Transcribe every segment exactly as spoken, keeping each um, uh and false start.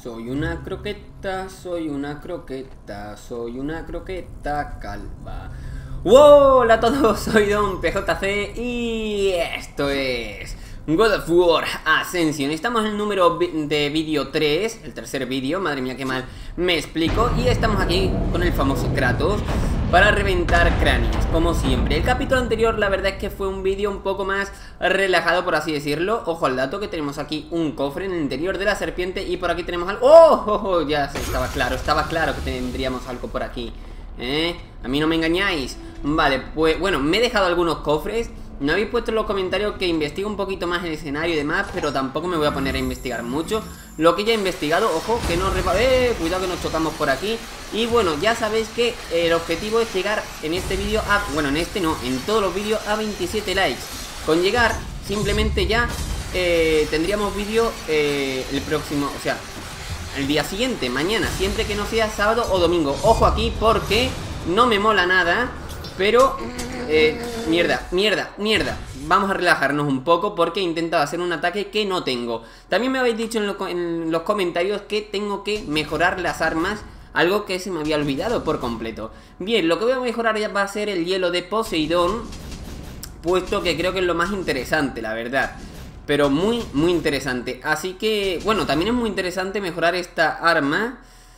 Soy una croqueta, soy una croqueta, soy una croqueta calva. ¡Wow! Hola a todos, soy Don P J C y esto es God of War Ascension. Estamos en el número de vídeo tres, el tercer vídeo, madre mía qué mal me explico. Y estamos aquí con el famoso Kratos para reventar cráneos, como siempre. El capítulo anterior la verdad es que fue un vídeo un poco más relajado, por así decirlo. Ojo al dato que tenemos aquí un cofre en el interior de la serpiente y por aquí tenemos algo. ¡Oh! oh, oh ya se estaba claro, estaba claro que tendríamos algo por aquí. ¿Eh? A mí no me engañáis. Vale, pues bueno, me he dejado algunos cofres. No habéis puesto en los comentarios que investigue un poquito más el escenario y demás, pero tampoco me voy a poner a investigar mucho. Lo que ya he investigado, ojo, que no repa... ¡Eh! Cuidado que nos chocamos por aquí. Y bueno, ya sabéis que el objetivo es llegar en este vídeo a... Bueno, en este no, en todos los vídeos a veintisiete likes. Con llegar, simplemente ya eh, tendríamos vídeo eh, el próximo, o sea, el día siguiente, mañana, siempre que no sea sábado o domingo. Ojo aquí porque no me mola nada, pero... Eh, mierda, mierda, mierda. Vamos a relajarnos un poco porque he intentado hacer un ataque que no tengo. También me habéis dicho en, lo, en los comentarios que tengo que mejorar las armas, algo que se me había olvidado por completo. Bien, lo que voy a mejorar ya va a ser el hielo de Poseidón, puesto que creo que es lo más interesante, la verdad. Pero muy, muy interesante. Así que, bueno, también es muy interesante mejorar esta arma.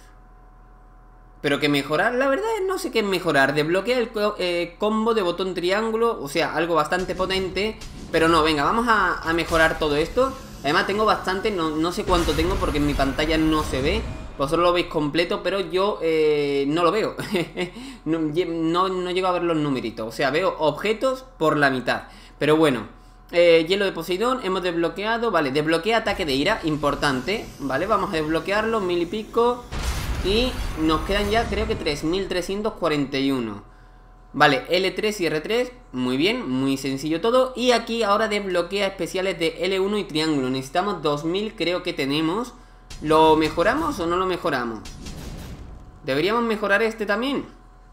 Pero que mejorar, la verdad no sé qué es mejorar. Desbloquea el eh, combo de botón triángulo, o sea, algo bastante potente. Pero no, venga, vamos a, a mejorar todo esto. Además tengo bastante, no, no sé cuánto tengo porque en mi pantalla no se ve. Vosotros lo veis completo, pero yo eh, no lo veo. no, no, no llego a ver los numeritos. O sea, veo objetos por la mitad. Pero bueno, eh, hielo de Poseidón, hemos desbloqueado. Vale, desbloquea ataque de ira, importante. Vale, vamos a desbloquearlo, mil y pico. Y nos quedan ya creo que tres mil trescientos cuarenta y uno. Vale, L tres y R tres. Muy bien, muy sencillo todo. Y aquí ahora desbloquea especiales de L uno y triángulo. Necesitamos dos mil, creo que tenemos. ¿Lo mejoramos o no lo mejoramos? ¿Deberíamos mejorar este también?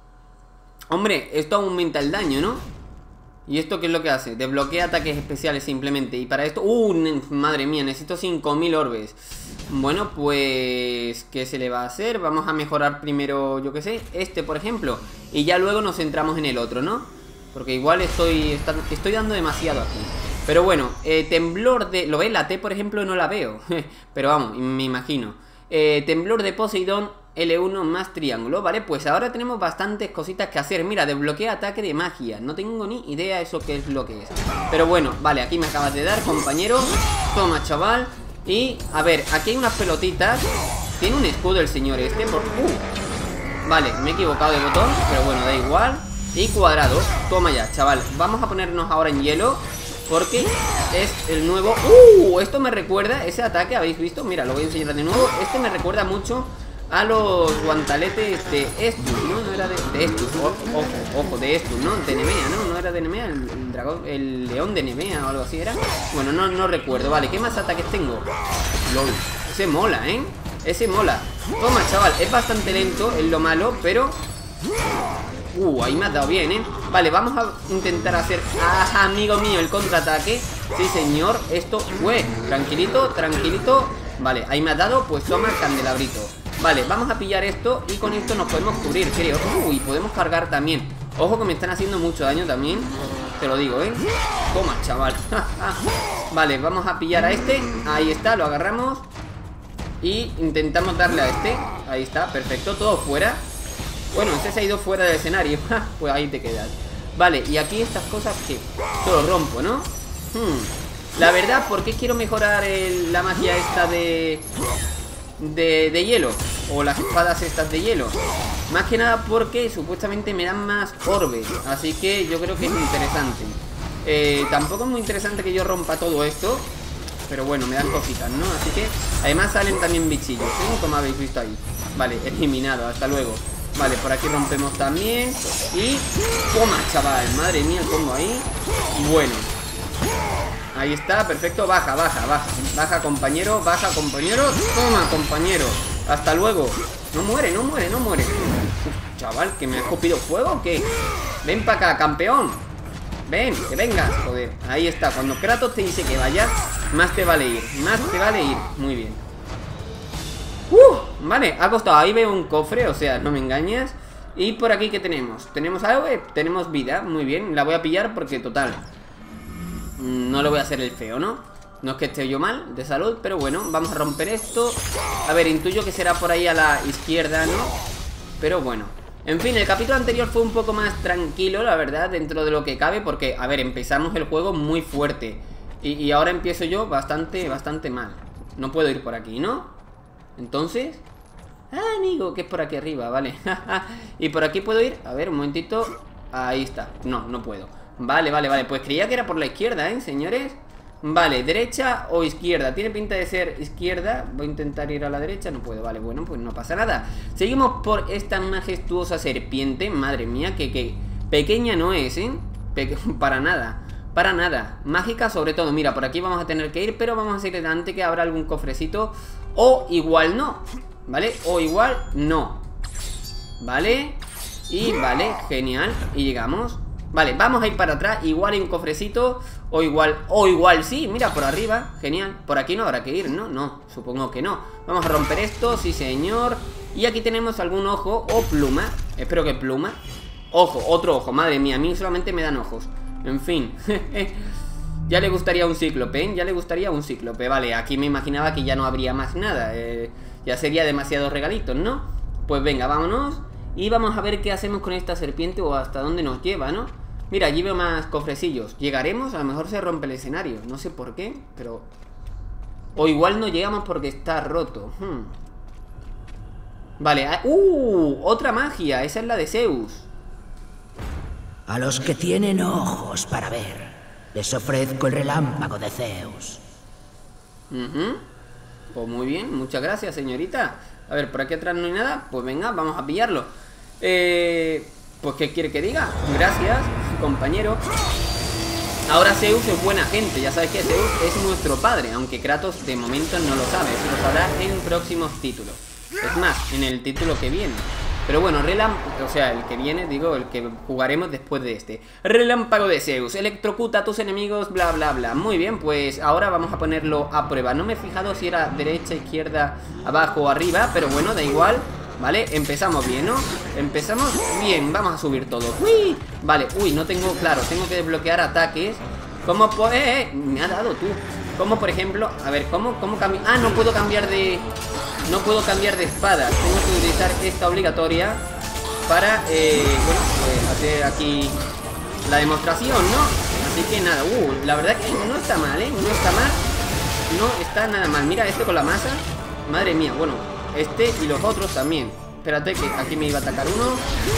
Hombre, esto aumenta el daño, ¿no? ¿Y esto qué es lo que hace? Desbloquea ataques especiales simplemente. Y para esto... ¡Uh! Madre mía, necesito cinco mil orbes. Bueno, pues... ¿qué se le va a hacer? Vamos a mejorar primero, yo qué sé, este por ejemplo. Y ya luego nos centramos en el otro, ¿no? Porque igual estoy... Está, estoy dando demasiado aquí. Pero bueno, eh, temblor de... ¿Lo ves? La T, por ejemplo, no la veo. Pero vamos, me imagino. Eh, temblor de Poseidón, L uno más triángulo. Vale, pues ahora tenemos bastantes cositas que hacer. Mira, desbloquea ataque de magia. No tengo ni idea eso qué es lo que es. Pero bueno, vale, aquí me acabas de dar, compañero. Toma, chaval. Y, a ver, aquí hay unas pelotitas. Tiene un escudo el señor este por... Uh. Vale, me he equivocado de botón, pero bueno, da igual. Y cuadrado, toma ya, chaval. Vamos a ponernos ahora en hielo porque es el nuevo... ¡Uh! Esto me recuerda, ese ataque, ¿habéis visto? Mira, lo voy a enseñar de nuevo. Este me recuerda mucho a los guantaletes de Estus, ¿no? No era de, de Estus, ojo, ojo, ojo, de Estus, ¿no? De Nemea, ¿no? No era de Nemea, el, el dragón, el león de Nemea o algo así era. Bueno, no, no recuerdo, vale, ¿qué más ataques tengo? LOL, ese mola, ¿eh? Ese mola. Toma, chaval, es bastante lento, es lo malo, pero... Uh, ahí me has dado bien, ¿eh? Vale, vamos a intentar hacer... ¡Ah, amigo mío! El contraataque. Sí, señor. Esto... ¡Ué! Tranquilito, tranquilito. Vale, ahí me has dado. Pues toma el candelabrito. Vale, vamos a pillar esto. Y con esto nos podemos cubrir, creo. Uy, podemos cargar también. Ojo que me están haciendo mucho daño también. Te lo digo, ¿eh? Toma, chaval. Vale, vamos a pillar a este. Ahí está, lo agarramos. Y intentamos darle a este. Ahí está, perfecto, todo fuera. Bueno, este se ha ido fuera del escenario. Pues ahí te quedas. Vale, y aquí estas cosas que todo rompo, ¿no? Hmm. La verdad, ¿por qué quiero mejorar el, la magia esta de, de de hielo? O las espadas estas de hielo. Más que nada porque supuestamente me dan más orbes. Así que yo creo que es interesante. eh, Tampoco es muy interesante que yo rompa todo esto, pero bueno, me dan cositas, ¿no? Así que además salen también bichillos, ¿sí? Como habéis visto ahí. Vale, eliminado, hasta luego. Vale, por aquí rompemos también. Y... toma, chaval, madre mía, el combo ahí. Bueno, ahí está, perfecto, baja, baja, baja. Baja, compañero, baja, compañero. Toma, compañero, hasta luego. No muere, no muere, no muere. Uf, chaval, ¿que me has copido fuego o qué? Ven para acá, campeón. Ven, que vengas, joder. Ahí está, cuando Kratos te dice que vayas, más te vale ir, más te vale ir. Muy bien. Vale, ha costado. Ahí veo un cofre, o sea, no me engañas. Y por aquí, ¿qué tenemos? ¿Tenemos algo? Eh, tenemos vida, muy bien. La voy a pillar porque, total, no le voy a hacer el feo, ¿no? No es que esté yo mal de salud, pero bueno, vamos a romper esto. A ver, intuyo que será por ahí a la izquierda, ¿no? Pero bueno, en fin, el capítulo anterior fue un poco más tranquilo, la verdad, dentro de lo que cabe. Porque, a ver, empezamos el juego muy fuerte Y, y ahora empiezo yo bastante, bastante mal. No puedo ir por aquí, ¿no? Entonces... Ah, amigo, que es por aquí arriba, vale. Y por aquí puedo ir, a ver, un momentito. Ahí está, no, no puedo. Vale, vale, vale, pues creía que era por la izquierda, ¿eh, señores? Vale, derecha o izquierda. Tiene pinta de ser izquierda. Voy a intentar ir a la derecha, no puedo, vale, bueno, pues no pasa nada. Seguimos por esta majestuosa serpiente. Madre mía, que, que pequeña no es, ¿eh? Pe para nada, para nada. Mágica sobre todo, mira, por aquí vamos a tener que ir. Pero vamos a seguir adelante, que habrá algún cofrecito. O igual no, ¿vale? O igual no. Vale. Y vale, genial. Y llegamos. Vale, vamos a ir para atrás. Igual hay un cofrecito. O igual, o igual sí, mira, por arriba. Genial, por aquí no habrá que ir, ¿no? No, supongo que no. Vamos a romper esto, sí señor. Y aquí tenemos algún ojo o pluma. Espero que pluma. Ojo, otro ojo, madre mía, a mí solamente me dan ojos. En fin. Ya le gustaría un cíclope, ¿eh? Ya le gustaría un cíclope. Vale, aquí me imaginaba que ya no habría más nada, eh, ya sería demasiados regalitos, ¿no? Pues venga, vámonos. Y vamos a ver qué hacemos con esta serpiente o hasta dónde nos lleva, ¿no? Mira, allí veo más cofrecillos. ¿Llegaremos? A lo mejor se rompe el escenario. No sé por qué, pero... O igual no llegamos porque está roto. hmm. Vale, ¡uh! Otra magia, esa es la de Zeus. A los que tienen ojos para ver, les ofrezco el relámpago de Zeus. uh-huh. Pues muy bien, muchas gracias, señorita. A ver, por aquí atrás no hay nada. Pues venga, vamos a pillarlo. Eh... Pues ¿qué quiere que diga? Gracias, compañero. Ahora Zeus es buena gente. Ya sabes que Zeus es nuestro padre, aunque Kratos de momento no lo sabe. Eso lo sabrá en próximos títulos. Es más, en el título que viene. Pero bueno, relámpago, o sea, el que viene, digo, el que jugaremos después de este. Relámpago de Zeus, electrocuta a tus enemigos, bla, bla, bla. Muy bien, pues ahora vamos a ponerlo a prueba. No me he fijado si era derecha, izquierda, abajo o arriba, pero bueno, da igual. Vale, empezamos bien, ¿no? Empezamos bien, vamos a subir todo. ¡Uy! Vale, uy, no tengo, claro, tengo que desbloquear ataques. ¿Cómo puede? Eh, eh, me ha dado tú. Como por ejemplo, a ver, ¿cómo, cómo cambio? Ah, no puedo cambiar de... No puedo cambiar de espada. Tengo que utilizar esta obligatoria para, eh, bueno, pues hacer aquí la demostración, ¿no? Así que nada, uh, la verdad que no está mal, ¿eh? No está mal. No está nada mal. Mira, este con la masa. Madre mía, bueno, este y los otros también. Espérate que aquí me iba a atacar uno.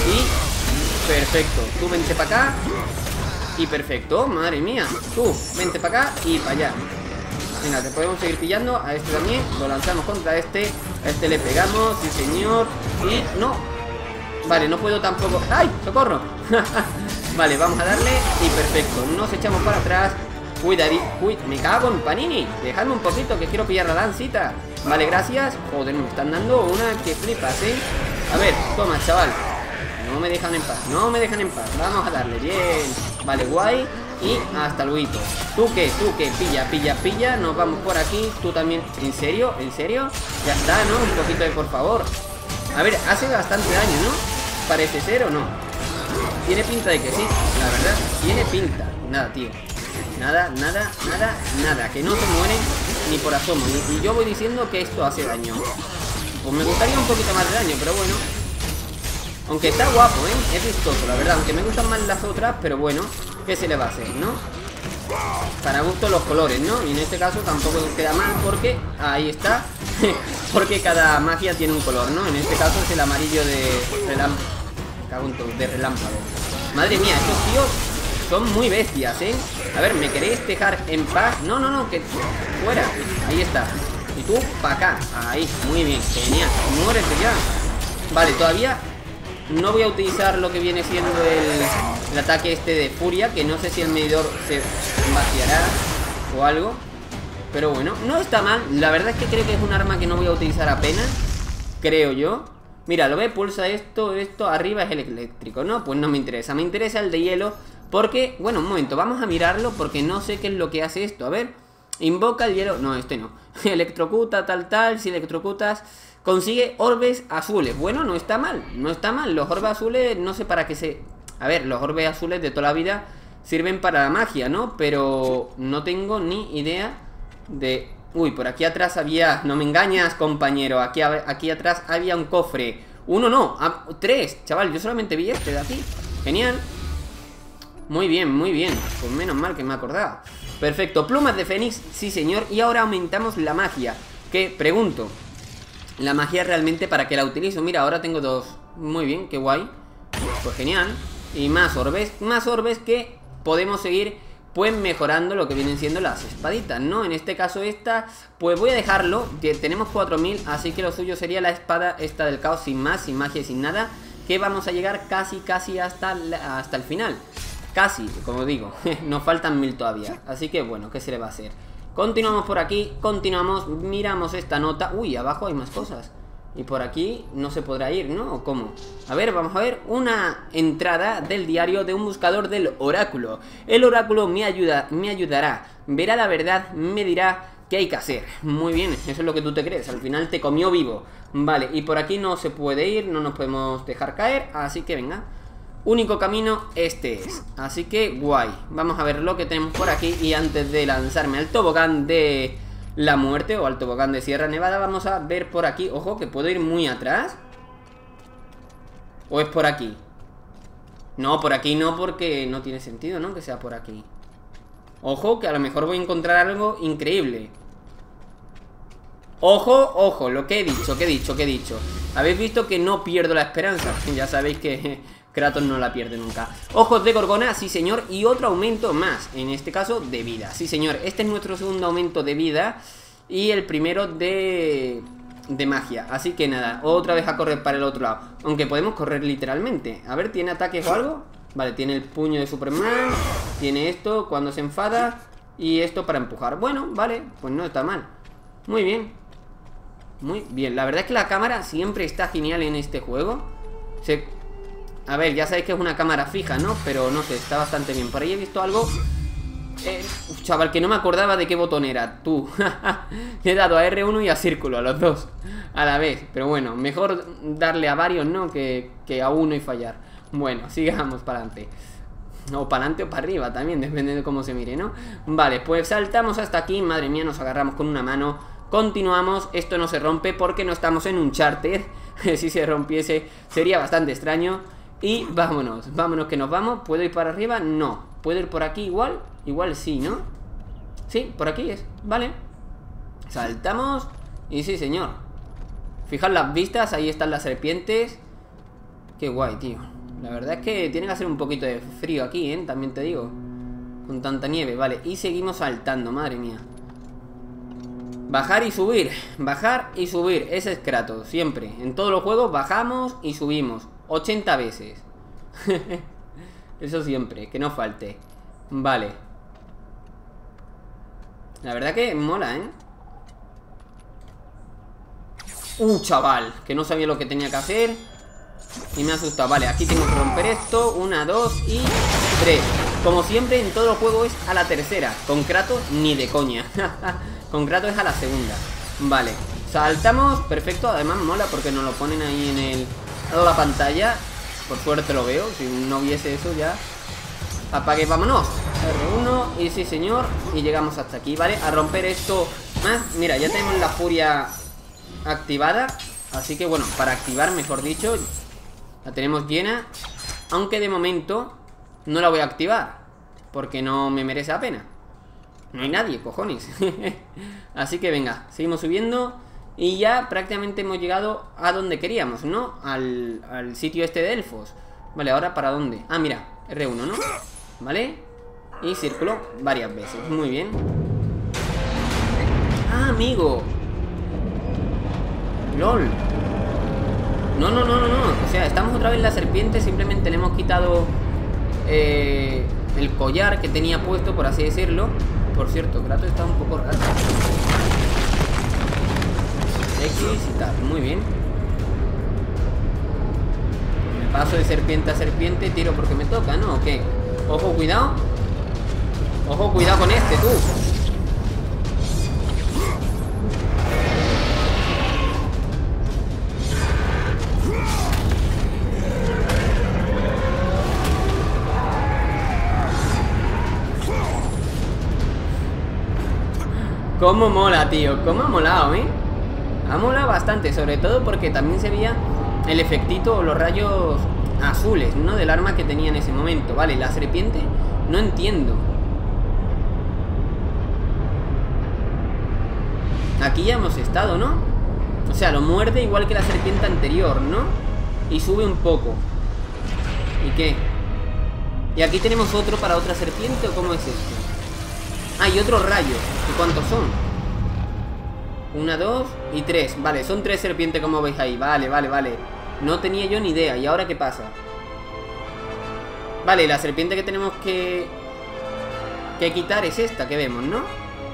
Y perfecto, tú vente para acá. Y perfecto, madre mía. Tú, vente para acá y para allá. Venga, te podemos seguir pillando. A este también, lo lanzamos contra este. A este le pegamos, sí señor. Y no. Vale, no puedo tampoco. ¡Ay! ¡Socorro! Vale, vamos a darle. Y perfecto, nos echamos para atrás. Cuidadí, uy, me cago en Panini. Dejadme un poquito que quiero pillar la lancita. Vale, gracias. Joder, me están dando una que flipas, ¿eh? A ver, toma, chaval. No me dejan en paz, no me dejan en paz. Vamos a darle, bien. Vale, guay. Y hasta luego. ¿Tú qué? ¿Tú qué? Pilla, pilla, pilla. Nos vamos por aquí. Tú también. ¿En serio? ¿En serio? Ya está, ¿no? Un poquito de por favor. A ver, hace bastante daño, ¿no? Parece ser o no. Tiene pinta de que sí, la verdad. Tiene pinta. Nada, tío. Nada, nada, nada, nada. Que no se mueren ni por asomo. Y, y yo voy diciendo que esto hace daño. Pues me gustaría un poquito más de daño, pero bueno. Aunque está guapo, ¿eh? Es vistoso, la verdad. Aunque me gustan más las otras, pero bueno, ¿qué se le va a hacer, no? Para gusto los colores, ¿no? Y en este caso tampoco queda mal porque... Ahí está. Porque cada magia tiene un color, ¿no? En este caso es el amarillo de relámpago. De relámpago. Madre mía, estos tíos son muy bestias, ¿eh? A ver, ¿me queréis dejar en paz? No, no, no, que... Fuera. Ahí está. Y tú, para acá. Ahí, muy bien, genial. Muérete ya. Vale, todavía... No voy a utilizar lo que viene siendo el, el ataque este de furia, que no sé si el medidor se vaciará o algo. Pero bueno, no está mal. La verdad es que creo que es un arma que no voy a utilizar apenas, creo yo. Mira, lo ve, pulsa esto, esto, arriba es el eléctrico, ¿no? Pues no me interesa, me interesa el de hielo. Porque, bueno, un momento, vamos a mirarlo porque no sé qué es lo que hace esto. A ver, Invoca el hielo... No, este no. Electrocuta, tal, tal. Si electrocutas... Consigue orbes azules. Bueno, no está mal. No está mal. Los orbes azules, no sé para qué se... A ver, los orbes azules de toda la vida sirven para la magia, ¿no? Pero no tengo ni idea de... Uy, por aquí atrás había... No me engañas, compañero. Aquí, aquí atrás había un cofre. Uno no, ah, tres. Chaval, yo solamente vi este de aquí. Genial. Muy bien, muy bien. Pues menos mal que me he acordado. Perfecto, plumas de fénix, sí señor. Y ahora aumentamos la magia. Que, pregunto, ¿la magia realmente para qué la utilizo? Mira, ahora tengo dos. Muy bien, qué guay. Pues genial. Y más orbes, más orbes que podemos seguir pues mejorando lo que vienen siendo las espaditas, ¿no? En este caso esta, pues voy a dejarlo. Tenemos cuatro mil, así que lo suyo sería la espada esta del caos sin más, sin magia y sin nada. Que vamos a llegar casi, casi hasta, la, hasta el final. Casi, como digo, nos faltan mil todavía. Así que bueno, ¿qué se le va a hacer? Continuamos por aquí, continuamos, miramos esta nota. Uy, abajo hay más cosas. Y por aquí no se podrá ir, ¿no? ¿O cómo? A ver, vamos a ver una entrada del diario de un buscador del oráculo. El oráculo me ayuda, me ayudará. Verá la verdad, me dirá qué hay que hacer. Muy bien, eso es lo que tú te crees. Al final te comió vivo. Vale, y por aquí no se puede ir, no nos podemos dejar caer. Así que venga. Único camino este es. Así que guay. Vamos a ver lo que tenemos por aquí. Y antes de lanzarme al tobogán de... la muerte o al tobogán de Sierra Nevada, vamos a ver por aquí. Ojo, que puedo ir muy atrás. ¿O es por aquí? No, por aquí no, porque no tiene sentido, ¿no? Que sea por aquí. Ojo, que a lo mejor voy a encontrar algo increíble. Ojo, ojo, lo que he dicho, que he dicho, que he dicho. Habéis visto que no pierdo la esperanza. Ya sabéis que Kratos no la pierde nunca. Ojos de Gorgona, sí señor. Y otro aumento más, en este caso de vida. Sí señor, este es nuestro segundo aumento de vida. Y el primero de... de magia. Así que nada, otra vez a correr para el otro lado. Aunque podemos correr literalmente. A ver, ¿tiene ataques o algo? Vale, tiene el puño de Superman. Tiene esto cuando se enfada. Y esto para empujar. Bueno, vale, pues no está mal. Muy bien. Muy bien, la verdad es que la cámara siempre está genial en este juego. Se... A ver, ya sabéis que es una cámara fija, ¿no? Pero no sé, está bastante bien. Por ahí he visto algo... Eh, uf, chaval, que no me acordaba de qué botón era. Tú. He dado a erre uno y a círculo, a los dos a la vez. Pero bueno, mejor darle a varios, ¿no? Que, que a uno y fallar. Bueno, sigamos para adelante. O para adelante o para arriba también, depende de cómo se mire, ¿no? Vale, pues saltamos hasta aquí. Madre mía, nos agarramos con una mano. Continuamos, esto no se rompe porque no estamos en un charter. Si se rompiese sería bastante extraño. Y vámonos, vámonos que nos vamos. ¿Puedo ir para arriba? No. ¿Puedo ir por aquí igual? Igual sí, ¿no? Sí, por aquí es, vale. Saltamos. Y sí, señor. Fijad las vistas, ahí están las serpientes. Qué guay, tío. La verdad es que tiene que hacer un poquito de frío aquí, ¿eh? También te digo. Con tanta nieve, vale. Y seguimos saltando, madre mía. Bajar y subir, bajar y subir. Ese es Kratos, siempre. En todos los juegos bajamos y subimos ochenta veces. Eso siempre, que no falte. Vale. La verdad que mola, ¿eh? Uh, chaval, que no sabía lo que tenía que hacer. Y me ha asustado, vale, aquí tengo que romper esto. Una, dos y tres. Como siempre en todos los juegos es a la tercera. Con Kratos ni de coña. Con Kratos es a la segunda. Vale, saltamos, perfecto. Además mola porque nos lo ponen ahí en el... en la pantalla. Por suerte lo veo. Si no viese eso ya apague, vámonos. erre uno y sí señor. Y llegamos hasta aquí, ¿vale? A romper esto más. Mira, ya tenemos la furia activada. Así que bueno, para activar, mejor dicho, la tenemos llena. Aunque de momento no la voy a activar porque no me merece la pena. No hay nadie, cojones. Así que venga, seguimos subiendo. Y ya prácticamente hemos llegado a donde queríamos, ¿no? Al, al sitio este de elfos. Vale, ahora ¿para dónde? Ah, mira, erre uno, ¿no? Vale. Y círculo varias veces, muy bien. Ah, amigo. LOL. No, no, no, no, no. O sea, estamos otra vez en la serpiente. Simplemente le hemos quitado eh, el collar que tenía puesto, por así decirlo. Por cierto, Kratos está un poco raro. X y tal, muy bien. Me paso de serpiente a serpiente. Tiro porque me toca, ¿no? ¿O qué? Ojo, cuidado. Ojo, cuidado con este, tú. Cómo mola, tío. Cómo ha molado, ¿eh? Ha molado bastante. Sobre todo porque también se veía el efectito o los rayos azules, ¿no? Del arma que tenía en ese momento. Vale, la serpiente no entiendo. Aquí ya hemos estado, ¿no? O sea, lo muerde igual que la serpiente anterior, ¿no? Y sube un poco. ¿Y qué? ¿Y aquí tenemos otro para otra serpiente o cómo es esto? Ah, y otros rayos. ¿Y cuántos son? Una, dos y tres. Vale, son tres serpientes como veis ahí. Vale, vale, vale. No tenía yo ni idea. ¿Y ahora qué pasa? Vale, la serpiente que tenemos que... que quitar es esta que vemos, ¿no?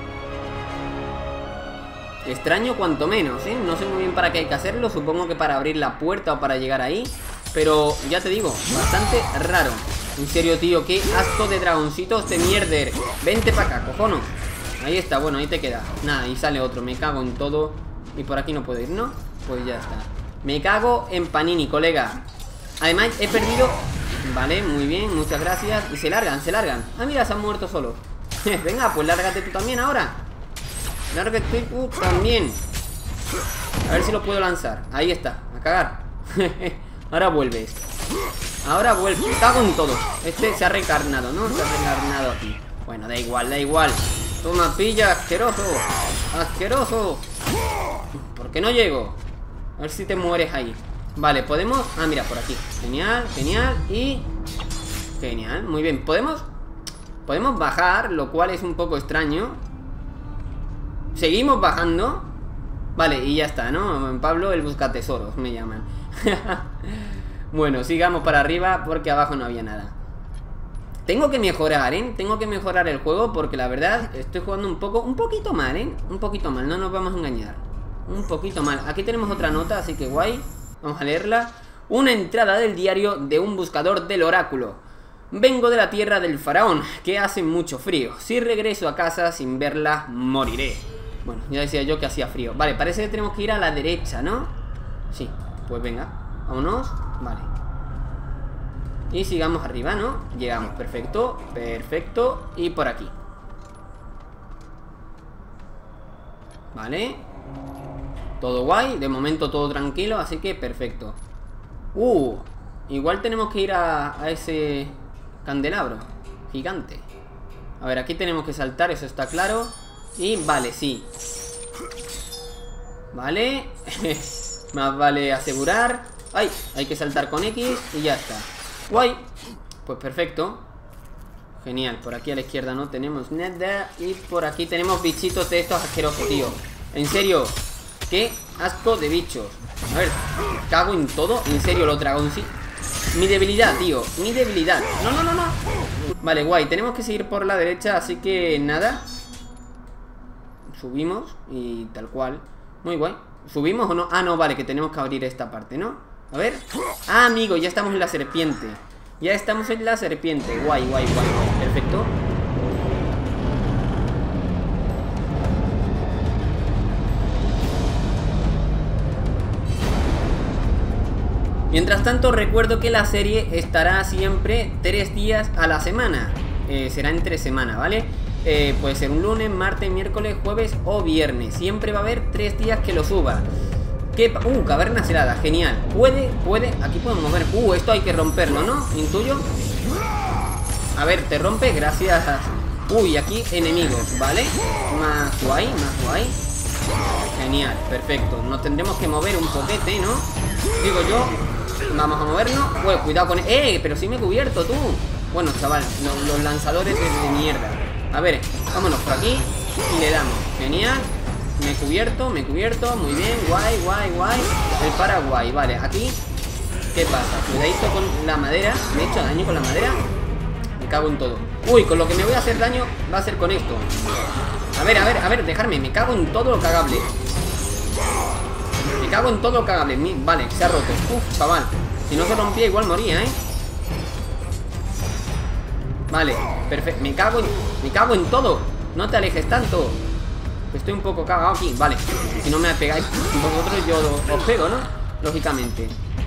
Extraño cuanto menos, ¿eh? No sé muy bien para qué hay que hacerlo. Supongo que para abrir la puerta o para llegar ahí. Pero ya te digo, bastante raro. En serio, tío, qué asco de dragoncitos de mierder. Vente para acá, cojones. Ahí está, bueno, ahí te queda. Nada, y sale otro, me cago en todo. Y por aquí no puedo ir, ¿no? Pues ya está. Me cago en Panini, colega. Además, he perdido... Vale, muy bien, muchas gracias. Y se largan, se largan. Ah, mira, se han muerto solos. Venga, pues lárgate tú también ahora. Lárgate tú también. A ver si lo puedo lanzar. Ahí está, a cagar. Ahora vuelves. Ahora vuelve. Me cago en todo. Este se ha reencarnado, ¿no? Se ha reencarnado aquí. Bueno, da igual, da igual. Toma, pilla, asqueroso. Asqueroso. ¿Por qué no llego? A ver si te mueres ahí. Vale, podemos... Ah, mira, por aquí. Genial, genial. Y... Genial, muy bien. Podemos... Podemos bajar, lo cual es un poco extraño. Seguimos bajando. Vale, y ya está, ¿no? Pablo, el buscatesoros, me llaman. Bueno, sigamos para arriba porque abajo no había nada. Tengo que mejorar, ¿eh? Tengo que mejorar el juego porque la verdad estoy jugando un poco, un poquito mal, ¿eh? Un poquito mal, no nos vamos a engañar. Un poquito mal. Aquí tenemos otra nota, así que guay. Vamos a leerla. Una entrada del diario de un buscador del oráculo. Vengo de la tierra del faraón, que hace mucho frío. Si regreso a casa sin verla, moriré. Bueno, ya decía yo que hacía frío. Vale, parece que tenemos que ir a la derecha, ¿no? Sí, pues venga, vámonos. Vale. Y sigamos arriba, ¿no? Llegamos, perfecto, perfecto. Y por aquí. Vale. Todo guay, de momento todo tranquilo, así que perfecto. Uh, igual tenemos que ir a, a ese candelabro gigante. A ver, aquí tenemos que saltar, eso está claro. Y vale, sí. Vale. Más vale asegurar. Ay, hay que saltar con X y ya está. Guay. Pues perfecto. Genial, por aquí a la izquierda no tenemos nada. Y por aquí tenemos bichitos de estos asquerosos, tío. En serio, qué asco de bichos. A ver, cago en todo. En serio, los dragones sí. Mi debilidad, tío, mi debilidad. No, no, no, no. Vale, guay, tenemos que seguir por la derecha. Así que nada. Subimos y tal cual. Muy guay. ¿Subimos o no? Ah, no, vale, que tenemos que abrir esta parte, ¿no? A ver. Ah, amigo, ya estamos en la serpiente. Ya estamos en la serpiente. Guay, guay, guay, guay. Perfecto. Mientras tanto, recuerdo que la serie estará siempre tres días a la semana. Eh, será entre semana, ¿vale? Eh, puede ser un lunes, martes, miércoles, jueves o viernes. Siempre va a haber tres días que lo suba. ¿Qué? Uh, caverna helada, genial. Puede, puede, aquí podemos mover. Uh, esto hay que romperlo, ¿no? Intuyo. A ver, te rompe, gracias. Uy, aquí enemigos, ¿vale? Más guay, más guay. Genial, perfecto. Nos tendremos que mover un poquete, ¿no? Digo yo. Vamos a movernos. Bueno, cuidado con... ¡Eh! Pero sí me he cubierto, tú. Bueno, chaval, los, los lanzadores de, de mierda. A ver, vámonos por aquí y le damos. Genial. Me he cubierto, me he cubierto. Muy bien, guay, guay, guay. El Paraguay, vale, aquí. ¿Qué pasa? Cuidadito con la madera. Me he hecho daño con la madera. Me cago en todo. Uy, con lo que me voy a hacer daño va a ser con esto. A ver, a ver, a ver, dejarme. Me cago en todo lo cagable. Me cago en todo lo cagable. Vale, se ha roto. Uf, chaval. Si no se rompía igual moría, ¿eh? Vale, perfecto. Me cago en... Me cago en todo. No te alejes tanto. Estoy un poco cagado aquí. Vale. Si no me pegáis vosotros, yo os pego, ¿no? Lógicamente.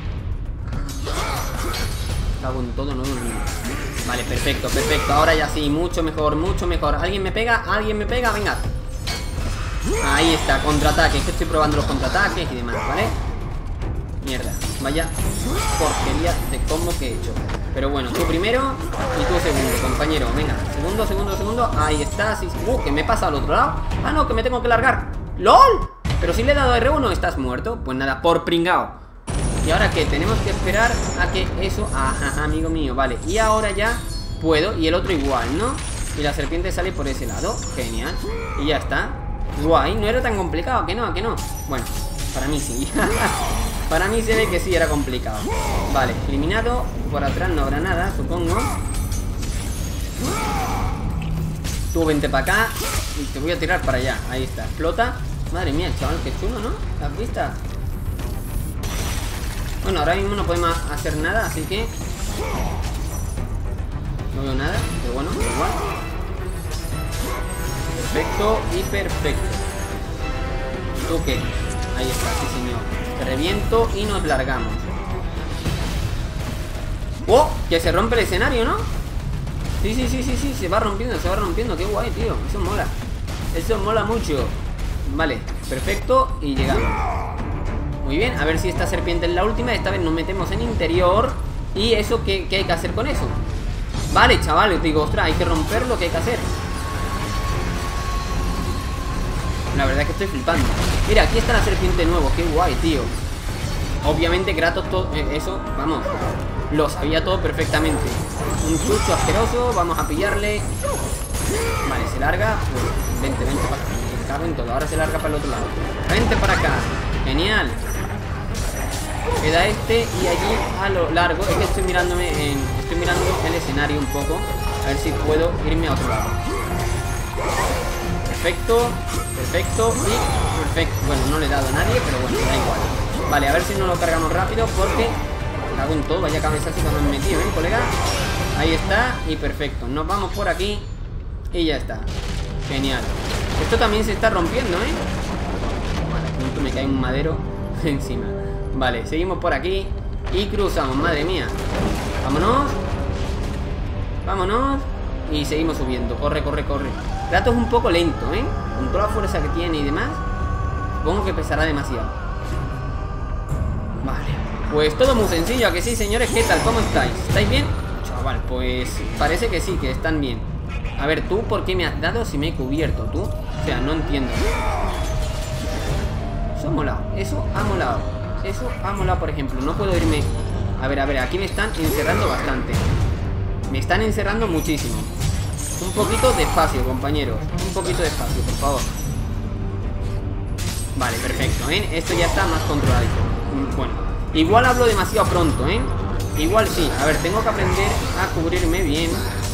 Cago en todo, no. Vale, perfecto, perfecto. Ahora ya sí, mucho mejor, mucho mejor. ¿Alguien me pega? ¿Alguien me pega? Venga. Ahí está, contraataque. Es que estoy probando los contraataques y demás, ¿vale? Mierda, vaya porquería de combo que he hecho. Pero bueno, tú primero y tú segundo, compañero. Venga, segundo, segundo, segundo. Ahí está, sí, sí. Uh, que me he pasado al otro lado. Ah, no, que me tengo que largar. ¡Lol! Pero si le he dado R uno, ¿estás muerto? Pues nada, por pringao. ¿Y ahora qué? Tenemos que esperar a que eso... Ajá, amigo mío, vale. Y ahora ya puedo, y el otro igual, ¿no? Y la serpiente sale por ese lado. Genial. Y ya está. Guay, no era tan complicado, que no, que no. Bueno, para mí sí. Para mí se ve que sí era complicado. Vale, eliminado. Por atrás no habrá nada, supongo. Tú vente para acá y te voy a tirar para allá. Ahí está, explota. Madre mía, chaval, qué chulo, ¿no? ¿Las vistas? Bueno, ahora mismo no podemos hacer nada, así que... No veo nada, pero bueno, igual. Perfecto y perfecto. ¿Tú qué? Ahí está, sí señor. Te reviento y nos largamos. ¡Oh! Que se rompe el escenario, ¿no? Sí, sí, sí, sí, sí, se va rompiendo, se va rompiendo. Qué guay, tío, eso mola. Eso mola mucho. Vale, perfecto, y llegamos. Muy bien, a ver si esta serpiente es la última. Esta vez nos metemos en interior. ¿Y eso qué, qué hay que hacer con eso? Vale, chavales, digo, ostras, hay que romperlo, ¿qué hay que hacer? La verdad es que estoy flipando. Mira, aquí está la serpiente nuevo, qué guay, tío. Obviamente Kratos todo, eh, eso, vamos, lo sabía todo perfectamente. Un chucho asqueroso, vamos a pillarle. Vale, se larga. Pues, vente, vente para acá. Me cago en todo, ahora se larga para el otro lado. Vente para acá, genial. Queda este y allí a lo largo. Es que estoy mirándome en, estoy mirando el escenario un poco. A ver si puedo irme a otro lado. Perfecto, perfecto y perfecto. Bueno, no le he dado a nadie, pero bueno, da igual. Vale, a ver si no lo cargamos rápido porque cago en todo, vaya cabezazo que me han metido, ¿eh, colega? Ahí está, y perfecto. Nos vamos por aquí y ya está. Genial. Esto también se está rompiendo, ¿eh? Vale, a punto me cae un madero encima. Vale, seguimos por aquí y cruzamos, madre mía. Vámonos. Vámonos. Y seguimos subiendo, corre, corre, corre. Kratos es un poco lento, ¿eh? Con toda la fuerza que tiene y demás. Supongo que pesará demasiado. Vale, pues todo muy sencillo, ¿a que sí, señores? ¿Qué tal? ¿Cómo estáis? ¿Estáis bien? Chaval, pues parece que sí, que están bien. A ver, ¿tú por qué me has dado si me he cubierto? ¿Tú? O sea, no entiendo. Eso ha molado, eso ha molado. Eso ha molado, por ejemplo. No puedo irme... A ver, a ver, aquí me están encerrando bastante. Me están encerrando muchísimo. Un poquito despacio, compañeros. Un poquito despacio, por favor. Vale, perfecto, ¿eh? Esto ya está más controlado. Bueno, igual hablo demasiado pronto, ¿eh? Igual sí. A ver, tengo que aprender a cubrirme bien.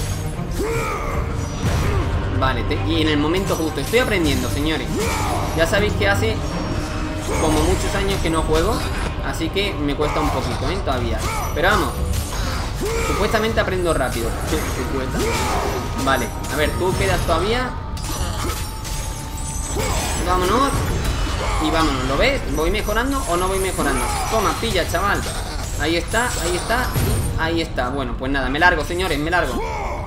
Vale, te... y en el momento justo. Estoy aprendiendo, señores. Ya sabéis que hace como muchos años que no juego, así que me cuesta un poquito, ¿eh? Todavía. Pero vamos. Supuestamente aprendo rápido. Supuestamente. Vale, a ver, tú quedas todavía. Vámonos. Y vámonos, ¿lo ves? ¿Voy mejorando o no voy mejorando? Toma, pilla, chaval. Ahí está, ahí está y ahí está. Bueno, pues nada, me largo, señores, me largo.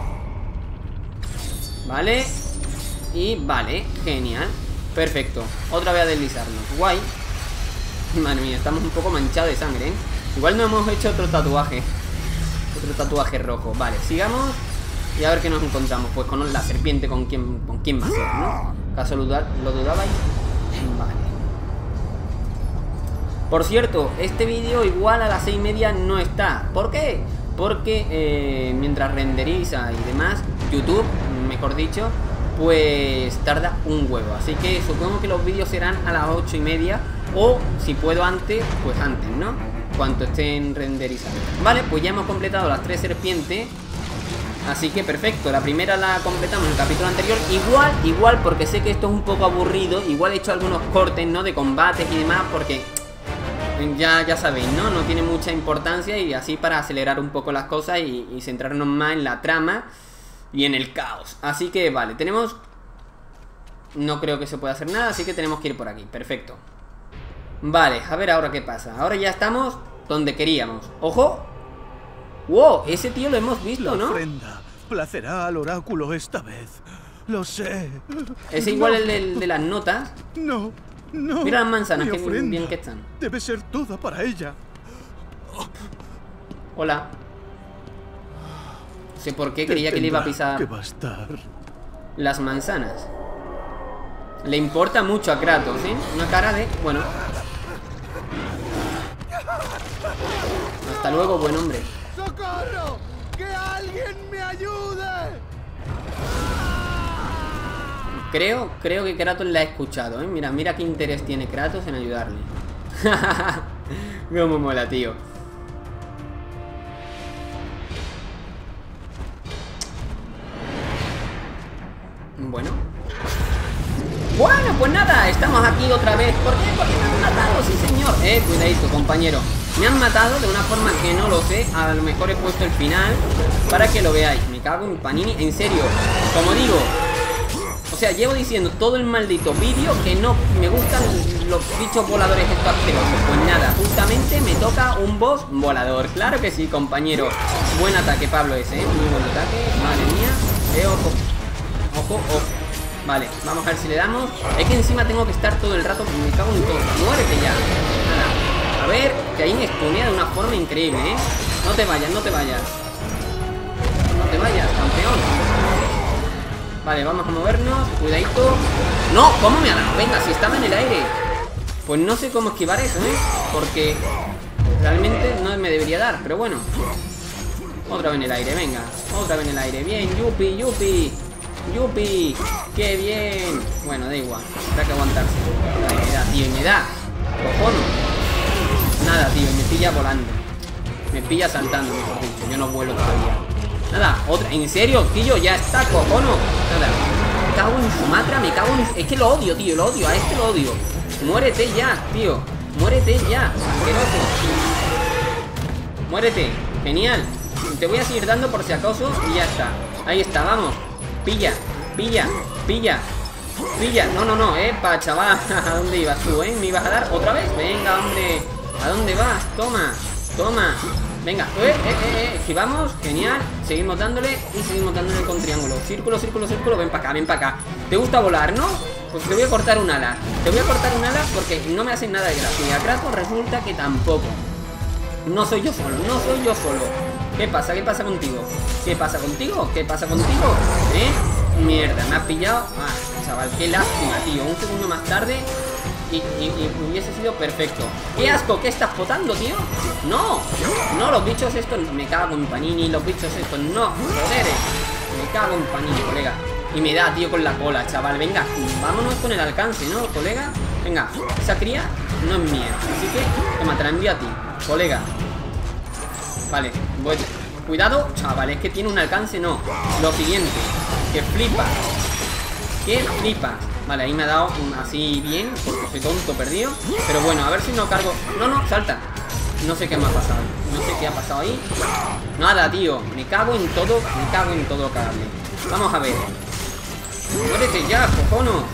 Vale. Y vale, genial. Perfecto, otra vez a deslizarnos. Guay. Madre mía, estamos un poco manchados de sangre, ¿eh? Igual no hemos hecho otro tatuaje. Otro tatuaje rojo. Vale, sigamos. Y a ver qué nos encontramos. Pues con la serpiente, con quién, con quién va a ser, ¿no? ¿Acaso lo, lo dudabais? Vale. Por cierto, este vídeo igual a las seis y media no está. ¿Por qué? Porque eh, mientras renderiza y demás, YouTube, mejor dicho, pues tarda un huevo. Así que supongo que los vídeos serán a las ocho y media. O si puedo antes, pues antes, ¿no? Cuanto estén renderizados. Vale, pues ya hemos completado las tres serpientes. Así que perfecto, la primera la completamos en el capítulo anterior. Igual, igual, porque sé que esto es un poco aburrido. Igual he hecho algunos cortes, ¿no? De combates y demás, porque ya, ya sabéis, ¿no? No tiene mucha importancia. Y así para acelerar un poco las cosas y, y centrarnos más en la trama y en el caos. Así que vale, tenemos... No creo que se pueda hacer nada, así que tenemos que ir por aquí, perfecto. Vale, a ver ahora qué pasa. Ahora ya estamos donde queríamos. ¡Ojo! ¡Wow! Ese tío lo hemos visto, ¿no? La ofrenda placerá al oráculo esta vez. lo sé. Es igual No. el de, de las notas. No, no. Mira las manzanas, Mi qué ofrenda bien que están. debe ser toda para ella. Hola. No sé por qué creía que le iba a pisar Que bastar. las manzanas. Le importa mucho a Kratos, ¿eh? Una cara de... Bueno. Hasta luego, buen hombre. ¡Socorro! ¡Que alguien me ayude! Creo, creo que Kratos la ha escuchado, ¿eh? Mira, mira qué interés tiene Kratos en ayudarle. Cómo mola, tío. Bueno. Bueno, pues nada, estamos aquí otra vez. ¿Por qué? Porque me han matado, sí señor. Eh, cuidadito, compañero. Me han matado de una forma que no lo sé. A lo mejor he puesto el final para que lo veáis. Me cago en Panini, en serio. Como digo, o sea, llevo diciendo todo el maldito vídeo que no me gustan los bichos voladores estos asquerosos. Pues nada, justamente me toca un boss volador. Claro que sí, compañero. Buen ataque, Pablo, ese, ¿eh? Muy buen ataque. Madre mía. Eh, ojo. Ojo, ojo. Vale, vamos a ver si le damos. Es que encima tengo que estar todo el rato. Me cago en todo. Muérete ya. Nada. A ver, que ahí me estunea de una forma increíble, ¿eh? No te vayas, no te vayas. No te vayas, campeón. Vale, vamos a movernos. Cuidadito. No, ¿cómo me ha dado? Venga, si estaba en el aire. Pues no sé cómo esquivar eso, ¿eh? Porque realmente no me debería dar. Pero bueno. Otra vez en el aire, venga. Otra vez en el aire. Bien, yupi, yupi. Yupi, qué bien. Bueno, da igual, habrá que aguantarse. Ay, me da, tío, y me da. Cojono. Nada, tío, me pilla volando. Me pilla saltando, mejor dicho. Yo no vuelo todavía. Nada, otra. ¿En serio, tío? Ya está, cojono. Nada. Me cago en Sumatra, me cago en... Es que lo odio, tío, lo odio. A este lo odio. Muérete ya, tío. Muérete ya. Asqueroso. Muérete. Genial. Te voy a seguir dando por si acaso y ya está. Ahí está, vamos. Pilla, pilla, pilla, pilla. No, no, no, epa, chaval. ¿A dónde ibas tú, eh? ¿Me ibas a dar otra vez? Venga, hombre. ¿A dónde vas? Toma, toma. Venga, eh, eh, eh, eh. Esquivamos, genial. Seguimos dándole y seguimos dándole con triángulo. Círculo, círculo, círculo. Ven para acá, ven para acá. ¿Te gusta volar, no? Pues te voy a cortar un ala. Te voy a cortar un ala porque no me hacen nada de gracia. Y a Kratos resulta que tampoco. No soy yo solo, no soy yo solo. ¿Qué pasa? ¿Qué pasa contigo? ¿Qué pasa contigo? ¿Qué pasa contigo? ¿Eh? Mierda, me has pillado. Ah, chaval, qué lástima, tío. Un segundo más tarde y, y, y hubiese sido perfecto. ¡Qué asco! ¿Qué estás potando, tío? ¡No! No, los bichos estos... Me cago en Panini. Los bichos estos... ¡No! ¡Joder! Me cago en Panini, colega. Y me da, tío, con la cola, chaval. Venga, vámonos con el alcance, ¿no, colega? Venga, esa cría no es mía. Así que, toma, te la envío a ti, colega. Vale, voy. Cuidado, chaval, es que tiene un alcance, no. Lo siguiente, que flipa. Que flipa. Vale, ahí me ha dado un, así bien, porque soy tonto perdido. Pero bueno, a ver si no cargo. No, no, salta. No sé qué me ha pasado. No sé qué ha pasado ahí. Nada, tío. Me cago en todo. Me cago en todo, cable. Vamos a ver. Muérete ya, cojono.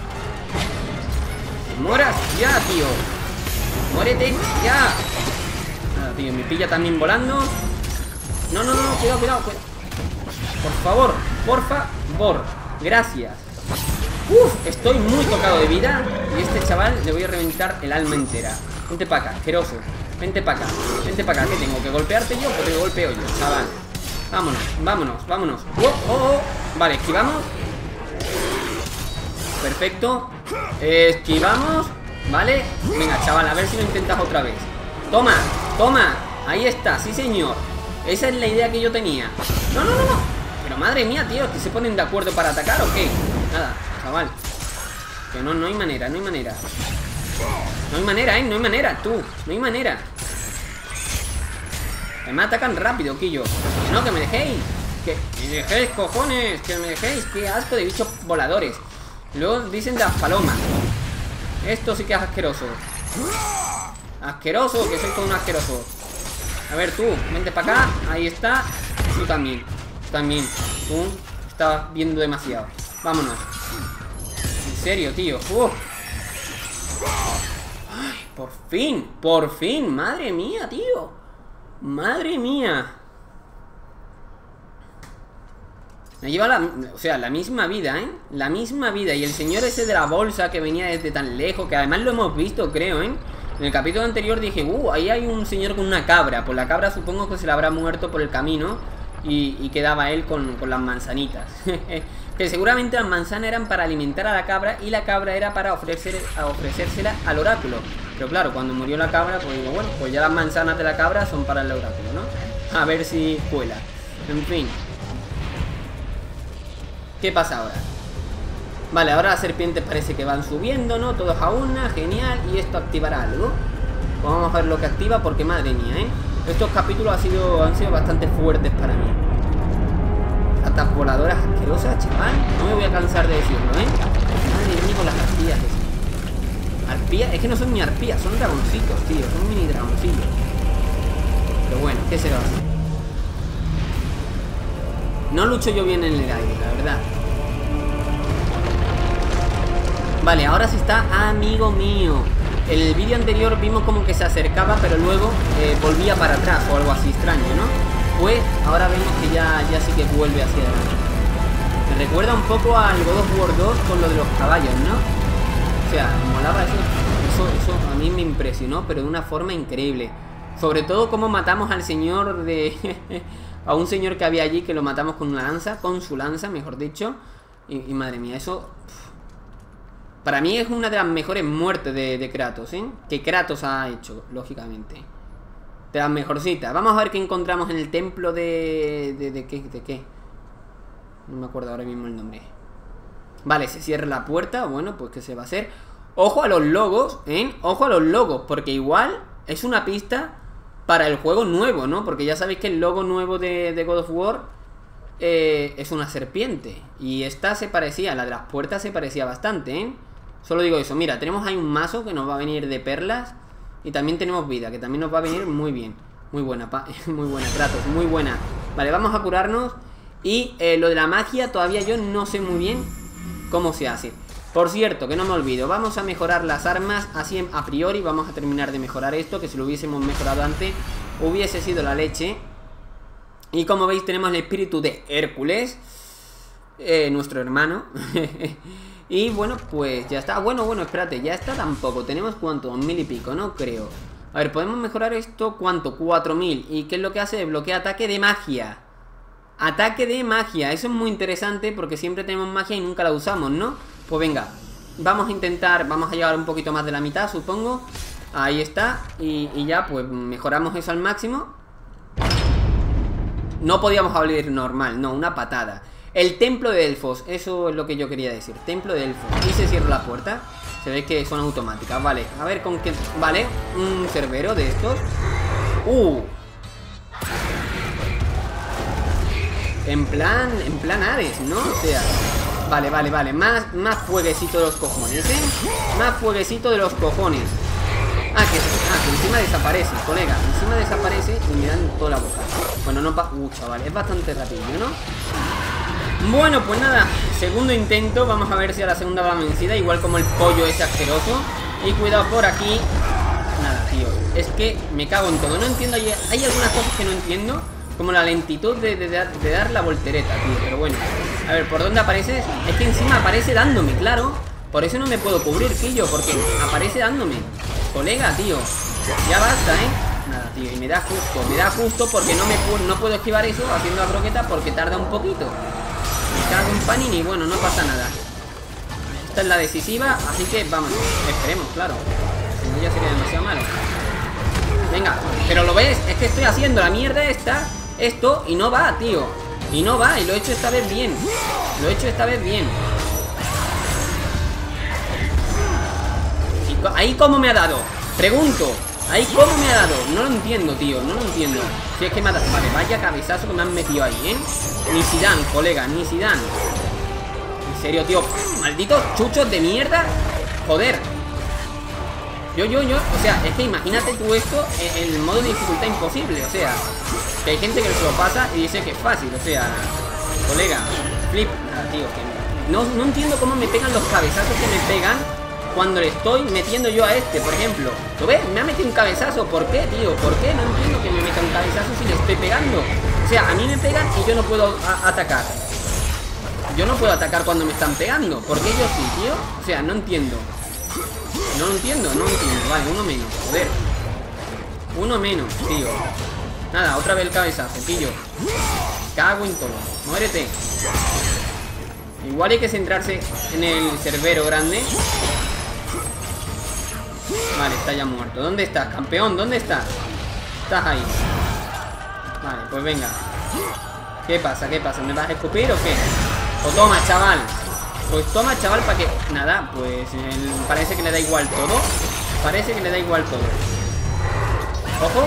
Mueras ya, tío. Muérete ya. Nada, tío, me pilla también volando. No, no, no, cuidado, cuidado, cuidado. Por favor, por favor. Gracias. Uf, estoy muy tocado de vida. Y a este chaval le voy a reventar el alma entera. Vente para acá, asqueroso. Vente para acá, vente para acá. ¿Qué tengo? ¿Que golpearte yo? Pues te golpeo yo, chaval. Vámonos, vámonos, vámonos. Oh, oh, oh. Vale, esquivamos. Perfecto. Esquivamos. Vale. Venga, chaval, a ver si lo intentas otra vez. Toma, toma. Ahí está, sí señor. Esa es la idea que yo tenía. No, no, no, no. Pero madre mía, tío, ¿que se ponen de acuerdo para atacar o qué? Nada, chaval. Que no, no hay manera, no hay manera. No hay manera, eh, no hay manera, tú. No hay manera. Que me atacan rápido, Quillo. Que no, que me dejéis. Que me dejéis, cojones. Que me dejéis. Qué asco de bichos voladores. Luego dicen de las palomas. Esto sí que es asqueroso. Asqueroso, que soy todo un asqueroso. A ver, tú, vente para acá. Ahí está. Tú también. Tú también. Tú estabas viendo demasiado. Vámonos. En serio, tío. Uf. Ay, por fin. Por fin. Madre mía, tío. Madre mía. Me lleva la, o sea, la misma vida, ¿eh? La misma vida. Y el señor ese de la bolsa que venía desde tan lejos, que además lo hemos visto, creo, ¿eh? En el capítulo anterior dije, uh, ahí hay un señor con una cabra. Pues la cabra supongo que se la habrá muerto por el camino y, y quedaba él con, con las manzanitas. Que seguramente las manzanas eran para alimentar a la cabra y la cabra era para ofrecer, a ofrecérsela al oráculo. Pero claro, cuando murió la cabra, pues digo, bueno, pues ya las manzanas de la cabra son para el oráculo, ¿no? A ver si cuela. En fin. ¿Qué pasa ahora? Vale, ahora las serpientes parece que van subiendo, ¿no? Todos a una, genial. Y esto activará algo. Pues vamos a ver lo que activa porque madre mía, ¿eh? Estos capítulos han sido, han sido bastante fuertes para mí. Ratas voladoras asquerosas, chaval. No me voy a cansar de decirlo, ¿eh? Madre mía con las arpías. Arpías, es que no son ni arpías, son dragoncitos, tío. Son mini dragoncillos. Pero bueno, ¿qué se va a hacer? No lucho yo bien en el aire, la verdad. Vale, ahora sí está, amigo mío. En el vídeo anterior vimos como que se acercaba, pero luego eh, volvía para atrás o algo así extraño, ¿no? Pues ahora vemos que ya, ya sí que vuelve hacia adelante. Me recuerda un poco al God of War dos con lo de los caballos, ¿no? O sea, molaba eso. Eso, eso a mí me impresionó, pero de una forma increíble. Sobre todo cómo matamos al señor de... a un señor que había allí, que lo matamos con una lanza, con su lanza, mejor dicho. Y, y madre mía, eso... Para mí es una de las mejores muertes de, de Kratos, ¿eh? Que Kratos ha hecho, lógicamente. De las mejorcitas. Vamos a ver qué encontramos en el templo de... ¿De, de qué? ¿De qué? No me acuerdo ahora mismo el nombre. Vale, se cierra la puerta. Bueno, pues ¿qué se va a hacer? Ojo a los logos, ¿eh? Ojo a los logos, porque igual es una pista para el juego nuevo, ¿no? Porque ya sabéis que el logo nuevo de, de God of War eh, es una serpiente. Y esta se parecía, la de las puertas se parecía bastante, ¿eh? Solo digo eso, mira, tenemos ahí un mazo que nos va a venir de perlas. Y también tenemos vida, que también nos va a venir muy bien. Muy buena, pa muy buena, Kratos, muy buena. Vale, vamos a curarnos. Y eh, lo de la magia todavía yo no sé muy bien cómo se hace. Por cierto, que no me olvido, vamos a mejorar las armas. Así a priori vamos a terminar de mejorar esto, que si lo hubiésemos mejorado antes hubiese sido la leche. Y como veis tenemos el espíritu de Hércules, eh, nuestro hermano. Y bueno, pues ya está. Bueno, bueno, espérate, ya está tampoco. Tenemos cuánto, mil y pico, no creo. A ver, podemos mejorar esto, ¿cuánto? cuatro mil. ¿Y qué es lo que hace? Bloquea ataque de magia. Ataque de magia, eso es muy interesante porque siempre tenemos magia y nunca la usamos, ¿no? Pues venga, vamos a intentar, vamos a llegar un poquito más de la mitad, supongo. Ahí está, y, y ya pues mejoramos eso al máximo. No podíamos abrir normal, no, una patada. El templo de elfos, eso es lo que yo quería decir. Templo de elfos, y se cierra la puerta. Se ve que son automáticas, vale. A ver con qué, vale, un cerbero de estos. Uh En plan, en plan Hades, ¿no? O sea, vale, vale, vale. Más, más fueguecito de los cojones, ¿eh? Más fueguecito de los cojones. Ah, que, ah, que encima desaparece, colega. Encima desaparece y me dan toda la boca. Bueno, no pa... Uh, chaval, es bastante rápido, ¿no? Bueno, pues nada, segundo intento. Vamos a ver si a la segunda va vencida. Igual como el pollo ese asqueroso. Y cuidado por aquí. Nada, tío, es que me cago en todo. No entiendo, hay, hay algunas cosas que no entiendo, como la lentitud de, de, de dar la voltereta, tío. Pero bueno, a ver, ¿por dónde apareces? Es que encima aparece dándome, claro. Por eso no me puedo cubrir, pillo, porque aparece dándome. Colega, tío, ya basta, ¿eh? Nada, tío, y me da justo, me da justo porque no me no puedo esquivar eso haciendo la croqueta porque tarda un poquito. Me cago en panini, bueno, no pasa nada. Esta es la decisiva, así que vamos, esperemos, claro. Si no ya sería demasiado malo. Venga, pero lo ves, es que estoy haciendo la mierda esta, esto, y no va, tío. Y no va, y lo he hecho esta vez bien. Lo he hecho esta vez bien. Y ahí cómo me ha dado, pregunto. Ahí cómo me ha dado, no lo entiendo, tío, no lo entiendo. Si es que me ha dado, vale, vaya cabezazo que me han metido ahí, ¿eh? Ni Zidane, colega, ni Zidane. En serio, tío, malditos chuchos de mierda. Joder. Yo, yo, yo, o sea, es que imagínate tú esto en el modo de dificultad imposible, o sea, que hay gente que se lo pasa y dice que es fácil, o sea, colega, flip, nada, tío, que no, no entiendo cómo me pegan los cabezazos que me pegan cuando le estoy metiendo yo a este, por ejemplo. ¿Lo ves? Me ha metido un cabezazo, ¿por qué, tío? ¿Por qué? No entiendo que me meta un cabezazo si le estoy pegando. O sea, a mí me pegan y yo no puedo atacar. yo no puedo atacar cuando me están pegando. ¿Por qué yo sí, tío? O sea, no entiendo. No lo entiendo, no lo entiendo. Vale, uno menos, joder. Uno menos, tío. Nada, otra vez el cabezazo, pillo. Cago en todo. Muérete. Igual hay que centrarse en el cerbero grande. Vale, está ya muerto. ¿Dónde estás, campeón? ¿Dónde estás? Estás ahí. Vale, pues venga. ¿Qué pasa? ¿Qué pasa? ¿Me vas a escupir o qué? O toma, chaval. Pues toma, chaval, para que... Nada, pues el... parece que le da igual todo. Parece que le da igual todo. Ojo.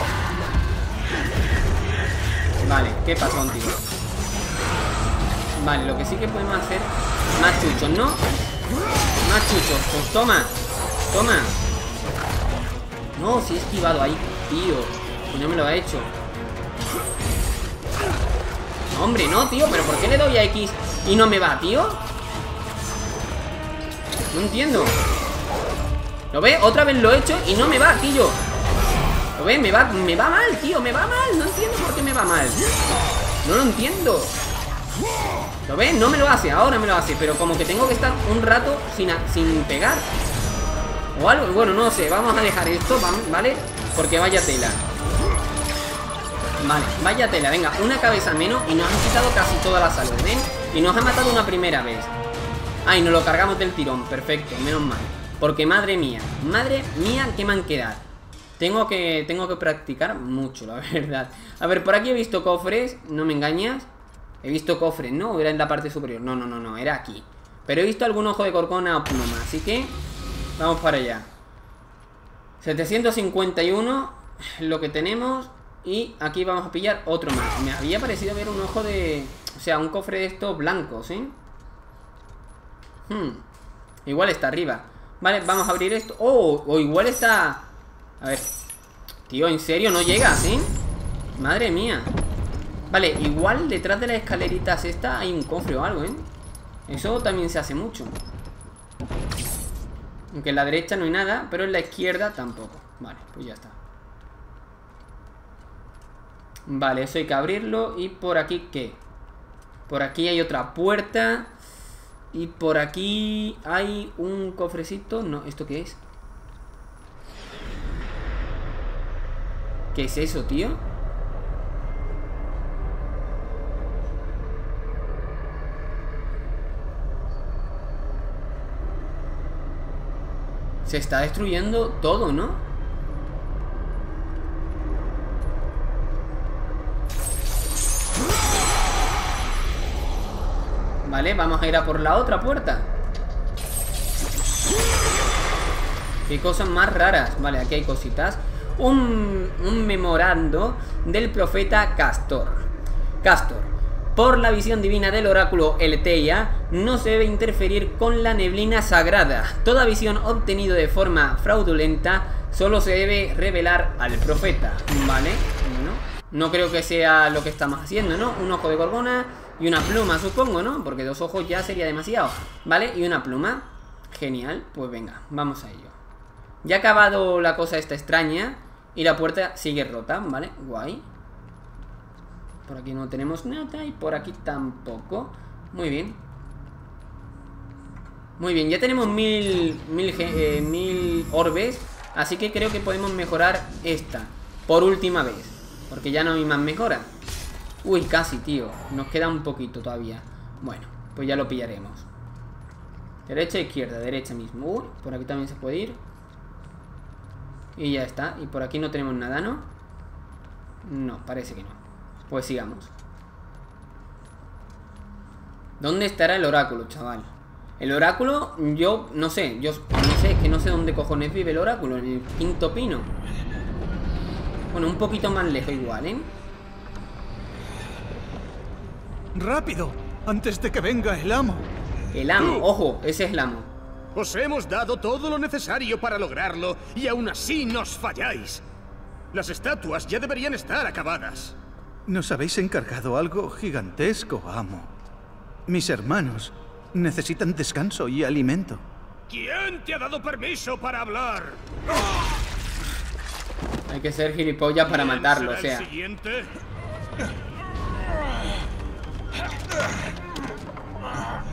Vale, ¿qué pasa contigo? Vale, lo que sí que podemos hacer... Más chuchos, ¿no? Más chuchos, pues toma. Toma. No, si he esquivado ahí, tío. Y no me lo ha hecho. No, hombre, no, tío. ¿Pero por qué le doy a X y no me va, tío? No entiendo. ¿Lo ves? Otra vez lo he hecho y no me va, tío. ¿Lo ves? Me va, me va mal, tío. Me va mal. No entiendo por qué me va mal. No lo entiendo. ¿Lo ves? No me lo hace. Ahora me lo hace. Pero como que tengo que estar un rato sin, sin pegar. O algo. Bueno, no sé. Vamos a dejar esto, ¿vale? Porque vaya tela. Vale, vaya tela. Venga, una cabeza menos y nos han quitado casi toda la salud, ¿ven? Y nos ha matado una primera vez. Ay, nos lo cargamos del tirón. Perfecto, menos mal. Porque madre mía, madre mía, qué manquedad. Tengo que, tengo que practicar mucho, la verdad. A ver, por aquí he visto cofres. No me engañas. He visto cofres, ¿no? Era en la parte superior. No, no, no, no, era aquí. Pero he visto algún ojo de corcona o pluma. Así que vamos para allá. setecientos cincuenta y uno lo que tenemos. Y aquí vamos a pillar otro más. Me había parecido ver un ojo de... O sea, un cofre de estos blancos, ¿eh? Hmm. Igual está arriba. Vale, vamos a abrir esto. Oh, o igual está... A ver. Tío, ¿en serio no llegas, eh? Madre mía. Vale, igual detrás de las escaleritas esta hay un cofre o algo, ¿eh? Eso también se hace mucho. Aunque en la derecha no hay nada, pero en la izquierda tampoco. Vale, pues ya está. Vale, eso hay que abrirlo. ¿Y por aquí qué? Por aquí hay otra puerta. Y por aquí hay un cofrecito. No, ¿esto qué es? ¿Qué es eso, tío? Se está destruyendo todo, ¿no? Vale, vamos a ir a por la otra puerta. Qué cosas más raras. Vale, aquí hay cositas. Un, un memorando del profeta Castor. Castor. Por la visión divina del oráculo Eleteia, no se debe interferir con la neblina sagrada. Toda visión obtenida de forma fraudulenta solo se debe revelar al profeta. Vale, bueno, no creo que sea lo que estamos haciendo, ¿no? Un ojo de gorgona y una pluma, supongo, ¿no? Porque dos ojos ya sería demasiado. Vale, y una pluma. Genial, pues venga, vamos a ello. Ya ha acabado la cosa esta extraña y la puerta sigue rota, ¿vale? Guay. Por aquí no tenemos nada y por aquí tampoco. Muy bien. Muy bien, ya tenemos mil, mil, eh, mil orbes. Así que creo que podemos mejorar esta por última vez, porque ya no hay más mejora. Uy, casi, tío. Nos queda un poquito todavía. Bueno, pues ya lo pillaremos. Derecha, izquierda, derecha mismo. Uy, por aquí también se puede ir. Y ya está. Y por aquí no tenemos nada, ¿no? No, parece que no. Pues sigamos. ¿Dónde estará el oráculo, chaval? El oráculo, yo no sé. Yo no sé, es que no sé dónde cojones vive el oráculo. En el quinto pino. Bueno, un poquito más lejos igual, ¿eh? ¡Rápido! Antes de que venga el amo. El amo, ojo, ese es el amo. Os hemos dado todo lo necesario para lograrlo y aún así nos falláis. Las estatuas ya deberían estar acabadas. Nos habéis encargado algo gigantesco, amo. Mis hermanos necesitan descanso y alimento. ¿Quién te ha dado permiso para hablar? Hay que ser gilipollas para matarlo, o sea. ¿El siguiente?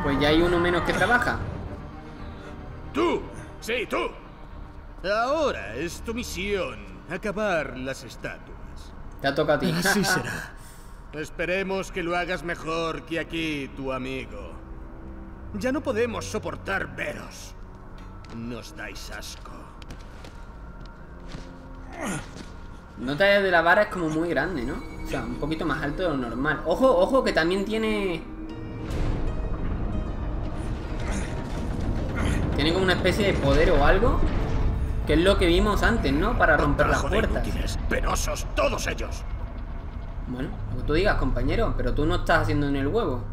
Pues ya hay uno menos que trabaja. ¡Tú! ¡Sí, tú! Ahora es tu misión acabar las estatuas. Te ha tocado a ti. Así será. Esperemos que lo hagas mejor que aquí, tu amigo. Ya no podemos soportar veros. Nos dais asco. Nota de la vara es como muy grande, ¿no? O sea, un poquito más alto de lo normal. Ojo, ojo, que también tiene... Tiene como una especie de poder o algo. Que es lo que vimos antes, ¿no? Para romper las puertas. Penosos todos ellos. Bueno, lo que tú digas, compañero. Pero tú no estás haciendo en el huevo.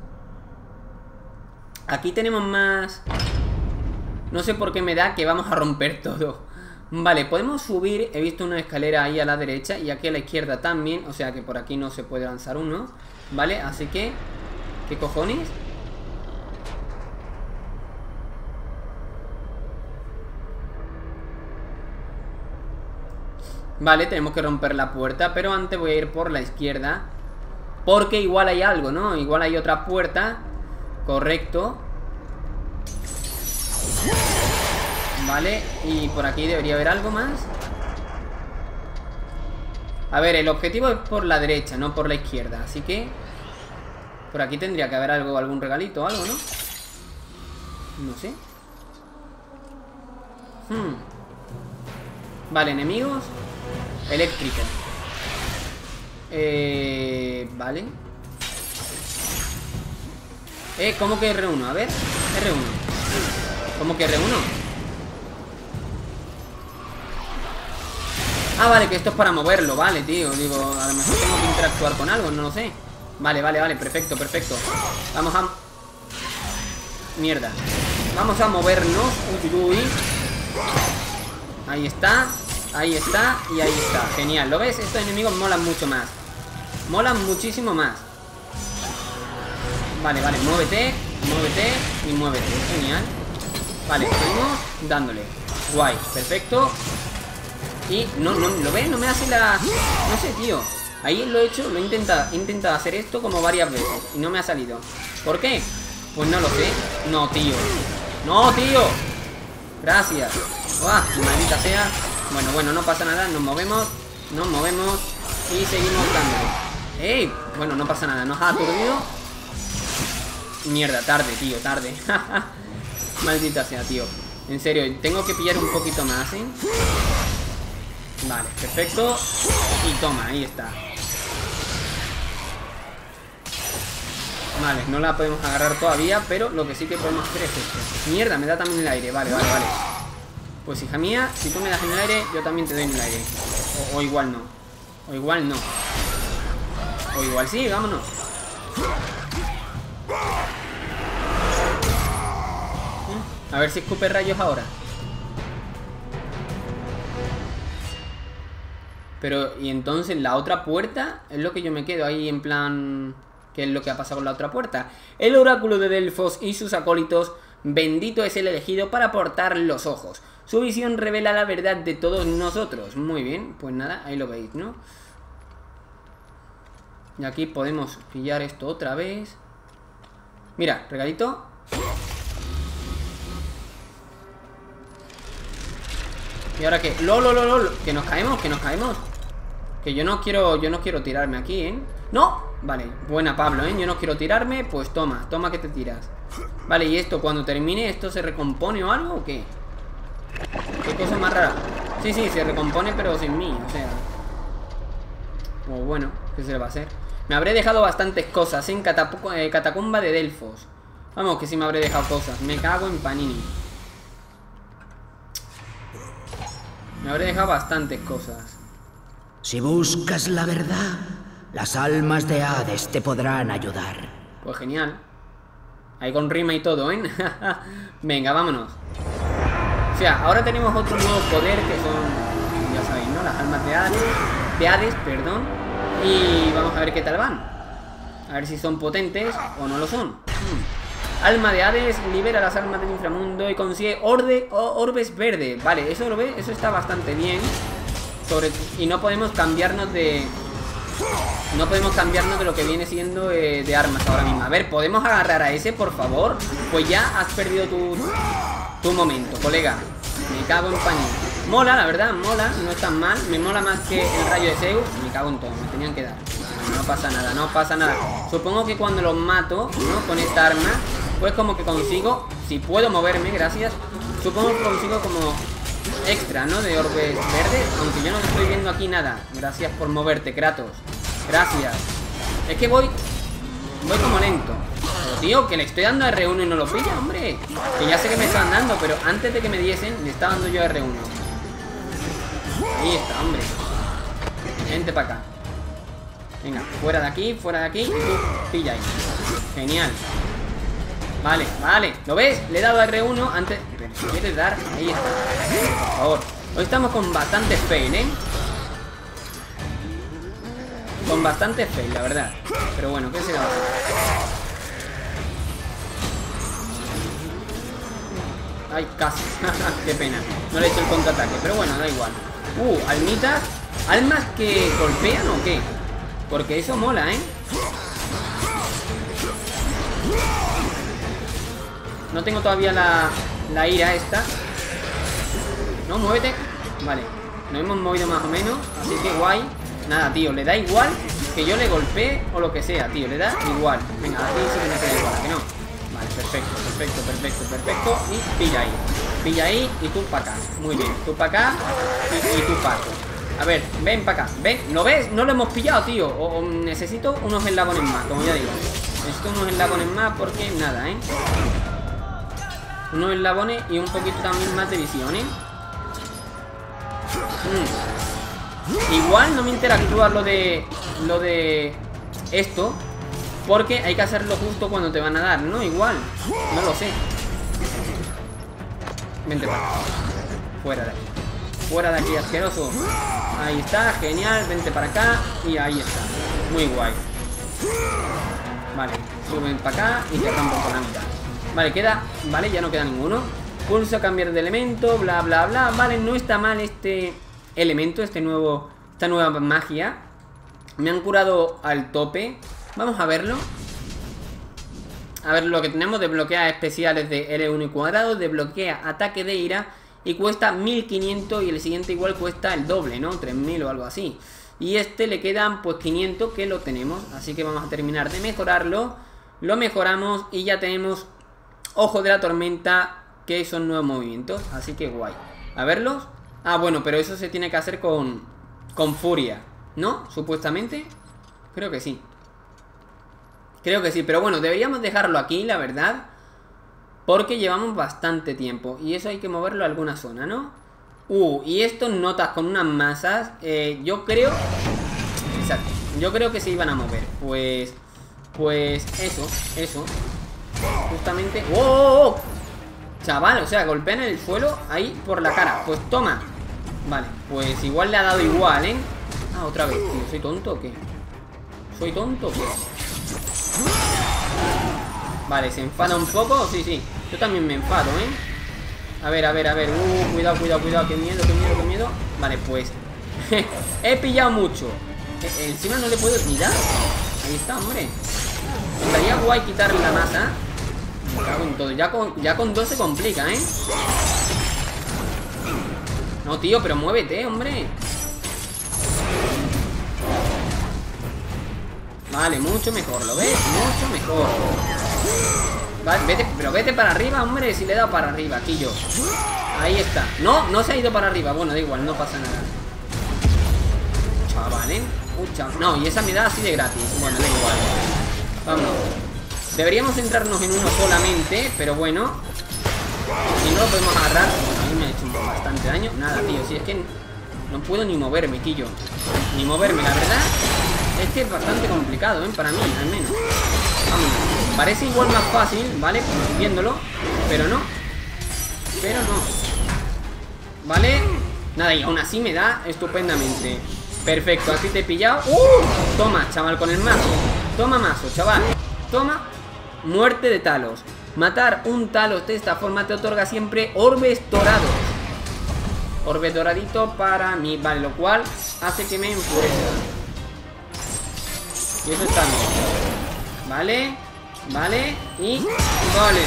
Aquí tenemos más... No sé por qué me da que vamos a romper todo. Vale, podemos subir. He visto una escalera ahí a la derecha y aquí a la izquierda también. O sea que por aquí no se puede lanzar uno. Vale, así que... ¿Qué cojones? Vale, tenemos que romper la puerta. Pero antes voy a ir por la izquierda. Porque igual hay algo, ¿no? Igual hay otra puerta. Correcto. Vale, y por aquí debería haber algo más. A ver, el objetivo es por la derecha, no por la izquierda. Así que por aquí tendría que haber algo, algún regalito o algo, ¿no? No sé. hmm. Vale, enemigos. Eléctrica. Eh... Vale. Eh, ¿cómo que erre uno? A ver, erre uno. ¿Cómo que erre uno? Ah, vale, que esto es para moverlo, vale, tío. Digo, a lo mejor tengo que interactuar con algo, no lo sé. Vale, vale, vale, perfecto, perfecto. Vamos a... Mierda. Vamos a movernos. Uy, uy, uy. Ahí está. Ahí está y ahí está. Genial, ¿lo ves? Estos enemigos molan mucho más. Molan muchísimo más. Vale, vale, muévete. Muévete y muévete, genial. Vale, seguimos dándole. Guay, perfecto. Y no, no, ¿lo ves? No me hace la... No sé, tío. Ahí lo he hecho, lo he intentado, he intentado hacer esto como varias veces y no me ha salido. ¿Por qué? Pues no lo sé. No, tío. No, tío. Gracias. ¡Uah! Maldita sea. Bueno, bueno, no pasa nada. Nos movemos. Nos movemos. Y seguimos dándole. ¡Ey! Bueno, no pasa nada. Nos ha aturdido. Mierda, tarde, tío, tarde. Maldita sea, tío. En serio, tengo que pillar un poquito más, ¿eh? Vale, perfecto. Y toma, ahí está. Vale, no la podemos agarrar todavía, pero lo que sí que podemos hacer es esto. Mierda, me da también el aire, vale, vale, vale. Pues hija mía, si tú me das en el aire, yo también te doy en el aire. O, o igual no. O igual no. O igual sí, vámonos. A ver si escupe rayos ahora. Pero, y entonces la otra puerta es lo que yo me quedo ahí en plan... ¿Qué es lo que ha pasado con la otra puerta? El oráculo de Delfos y sus acólitos. Bendito es el elegido para portar los ojos. Su visión revela la verdad de todos nosotros. Muy bien, pues nada, ahí lo veis, ¿no? Y aquí podemos pillar esto otra vez. Mira, regalito. Y ahora que... ¡Lol, lol, lol! Que nos caemos, que nos caemos. Que yo no quiero... Yo no quiero tirarme aquí, ¿eh? ¡No! Vale, buena Pablo, ¿eh? Yo no quiero tirarme, pues toma, toma que te tiras. Vale, y esto, cuando termine, ¿esto se recompone o algo o qué? ¿Qué cosa más rara? Sí, sí, se recompone pero sin mí, o sea... O bueno, ¿qué se le va a hacer? Me habré dejado bastantes cosas en Catapu eh, Catacumba de Delfos. Vamos, que sí me habré dejado cosas. Me cago en Panini. Me habré dejado bastantes cosas. Si buscas la verdad, las almas de Hades te podrán ayudar. Pues genial. Ahí con rima y todo, ¿eh? Venga, vámonos. O sea, ahora tenemos otro nuevo poder que son, ya sabéis, ¿no? Las almas de Hades, de Hades, perdón. Y vamos a ver qué tal van. A ver si son potentes o no lo son. Hmm. Alma de Hades, libera las almas del inframundo y consigue orde o orbes verdes. Vale, eso lo ve, eso está bastante bien. Sobre, y no podemos cambiarnos de... no podemos cambiarnos de lo que viene siendo eh, de armas ahora mismo. A ver, ¿podemos agarrar a ese, por favor? Pues ya has perdido tu, tu momento, colega. Me cago en pañal. Mola, la verdad, mola, no es tan mal. Me mola más que el rayo de Zeus. Me cago en todo, me tenían que dar. Bueno, no pasa nada, no pasa nada. Supongo que cuando los mato, ¿no? Con esta arma, pues como que consigo, si puedo moverme, gracias. Supongo que consigo como extra, ¿no? De orbes verdes. Aunque yo no estoy viendo aquí nada. Gracias por moverte, Kratos. Gracias. Es que voy Voy como lento. Pero, tío, que le estoy dando a R uno y no lo pilla, hombre. Que ya sé que me están dando, pero antes de que me diesen, le estaba dando yo a R uno. Ahí está, hombre. Vente para acá. Venga, fuera de aquí, fuera de aquí. Y tú, pilla ahí. Genial. Vale, vale. ¿Lo ves? Le he dado a R uno antes. Pero si quieres dar, ahí está. Por favor. Hoy estamos con bastante fail, ¿eh? Con bastante fail, la verdad. Pero bueno, ¿qué se le va a hacer? Ay, casi. Qué pena. No le he hecho el contraataque. Pero bueno, da igual. Uh, almitas. ¿Almas que golpean o qué? Porque eso mola, ¿eh? No tengo todavía la, la ira esta. No, muévete. Vale, nos hemos movido más o menos. Así que guay. Nada, tío, le da igual que yo le golpee o lo que sea, tío, le da igual. Venga, aquí sí que me queda igual, ¿a que no? Vale, perfecto, perfecto, perfecto, perfecto. Y pilla ahí, pilla ahí y tú para acá. Muy bien, tú para acá y, y tú para acá. A ver, ven para acá, ven, ¿lo ves? No lo hemos pillado, tío. O, o necesito unos eslabones más, como ya digo. Necesito unos eslabones más porque nada, ¿eh? Unos eslabones y un poquito también más de visión, ¿eh? Mm. Igual no me interactúa lo de Lo de esto, porque hay que hacerlo justo cuando te van a dar, ¿no? Igual, no lo sé. Vente para acá. Fuera de aquí. Fuera de aquí, asqueroso. Ahí está, genial, vente para acá. Y ahí está, muy guay. Vale, suben para acá y te rompo con la mitad. Vale, queda, vale, ya no queda ninguno. Pulsa cambiar de elemento, bla, bla, bla. Vale, no está mal este elemento, este nuevo, esta nueva magia. Me han curado al tope. Vamos a verlo. A ver lo que tenemos. Desbloquea especiales de L uno y cuadrado. Desbloquea ataque de ira. Y cuesta mil quinientos. Y el siguiente igual cuesta el doble, ¿no? tres mil o algo así. Y este le quedan pues quinientos que lo tenemos. Así que vamos a terminar de mejorarlo. Lo mejoramos y ya tenemos Ojo de la Tormenta, que son nuevos movimientos. Así que guay. A verlos. Ah, bueno, pero eso se tiene que hacer con, con furia, ¿no? Supuestamente. Creo que sí. Creo que sí, pero bueno, deberíamos dejarlo aquí, la verdad. Porque llevamos bastante tiempo. Y eso hay que moverlo a alguna zona, ¿no? Uh, y estos notas con unas masas eh, yo creo... Exacto, yo creo que se iban a mover. Pues... Pues eso, eso justamente... ¡Oh, oh, oh! Chaval, o sea, golpean el suelo ahí por la cara. Pues toma. Vale, pues igual le ha dado igual, ¿eh? Ah, otra vez, tío. ¿Soy tonto o qué? ¿Soy tonto o qué? Vale, ¿se enfada un poco? Sí, sí. Yo también me enfado, ¿eh? A ver, a ver, a ver. Uh, cuidado, cuidado, cuidado. Qué miedo, qué miedo, qué miedo. Vale, pues he pillado mucho. eh, Encima no le puedo tirar. Ahí está, hombre. Estaría guay quitarle la masa. Me cago en todo. Ya con, ya con dos se complica, ¿eh? No, tío, pero muévete, hombre. Vale, mucho mejor, ¿lo ves? Mucho mejor. Vale, vete, pero vete para arriba, hombre. Si le he dado para arriba, aquí yo. Ahí está. No, no se ha ido para arriba. Bueno, da igual, no pasa nada. Chaval, ¿eh? Uh, chaval. No, y esa me da así de gratis. Bueno, da igual. Vamos. Deberíamos centrarnos en uno solamente, pero bueno. Si no lo podemos agarrar. A mí me ha hecho bastante daño. Nada, tío, si es que no puedo ni moverme, quillo. Ni moverme, la verdad. Es que es bastante complicado, ¿eh? Para mí, al menos. Vamos. Parece igual más fácil, ¿vale? Viéndolo. Pero no. Pero no. ¿Vale? Nada, y aún así me da estupendamente. Perfecto, así te he pillado. ¡Uh! Toma, chaval, con el mazo. Toma mazo, chaval. Toma. Muerte de Talos. Matar un Talos de esta forma te otorga siempre orbes dorados. Orbe doradito para mí, vale, lo cual hace que me enfurezca. Y eso está bien. Vale, vale, y vale.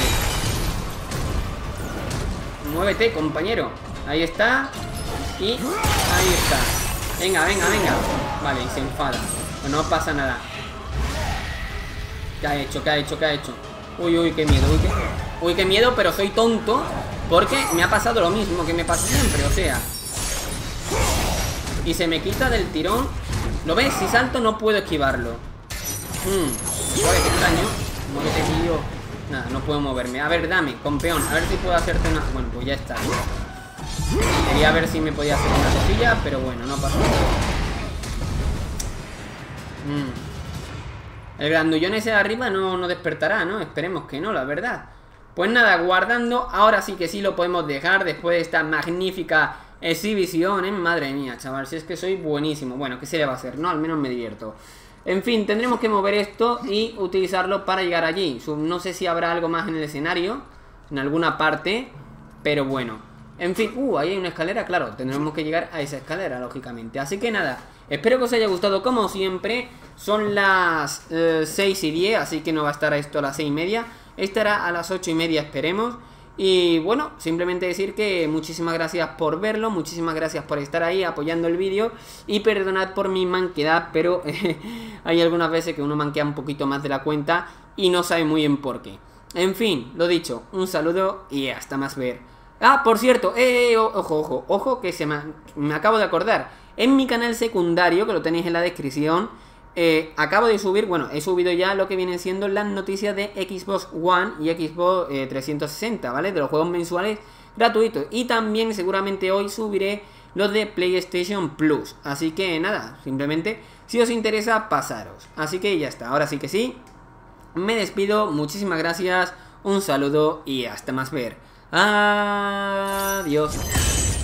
Muévete, compañero. Ahí está. Y ahí está. Venga, venga, venga. Vale, y se enfada. Pues no pasa nada. ¿Qué ha hecho? ¿Qué ha hecho? ¿Qué ha hecho? Uy, uy, qué miedo. Uy, qué, uy, qué miedo, pero soy tonto. Porque me ha pasado lo mismo que me pasa siempre, o sea. Y se me quita del tirón. ¿Lo ves? Si salto no puedo esquivarlo. Hmm. Joder, qué extraño. Muévete, tío. Nada, no puedo moverme. A ver, dame, campeón. A ver si puedo hacerte una... Bueno, pues ya está. Quería ver si me podía hacer una cosilla, pero bueno, no pasa nada. Hmm. El grandullón ese de arriba no, no despertará, ¿no? Esperemos que no, la verdad. Pues nada, guardando. Ahora sí que sí lo podemos dejar después de esta magnífica exhibición, ¿eh? Madre mía, chaval, si es que soy buenísimo. Bueno, ¿qué se le va a hacer? No, al menos me divierto. En fin, tendremos que mover esto y utilizarlo para llegar allí. No sé si habrá algo más en el escenario, en alguna parte, pero bueno. En fin, uh, ahí hay una escalera, claro, tendremos que llegar a esa escalera, lógicamente. Así que nada, espero que os haya gustado como siempre. Son las eh, seis y diez, así que no va a estar esto a las seis y media. Estará a las ocho y media, esperemos. Y bueno, simplemente decir que muchísimas gracias por verlo, muchísimas gracias por estar ahí apoyando el vídeo. Y perdonad por mi manquedad, pero eh, hay algunas veces que uno manquea un poquito más de la cuenta y no sabe muy bien por qué. En fin, lo dicho, un saludo y hasta más ver. Ah, por cierto, eh, ojo, ojo, ojo que se me, me acabo de acordar. En mi canal secundario, que lo tenéis en la descripción, Eh, acabo de subir, bueno, he subido ya lo que vienen siendo las noticias de Xbox One y Xbox eh, trescientos sesenta, ¿vale? De los juegos mensuales gratuitos. Y también seguramente hoy subiré los de PlayStation Plus. Así que nada, simplemente si os interesa, pasaros. Así que ya está, ahora sí que sí. Me despido, muchísimas gracias, un saludo y hasta más ver. Adiós.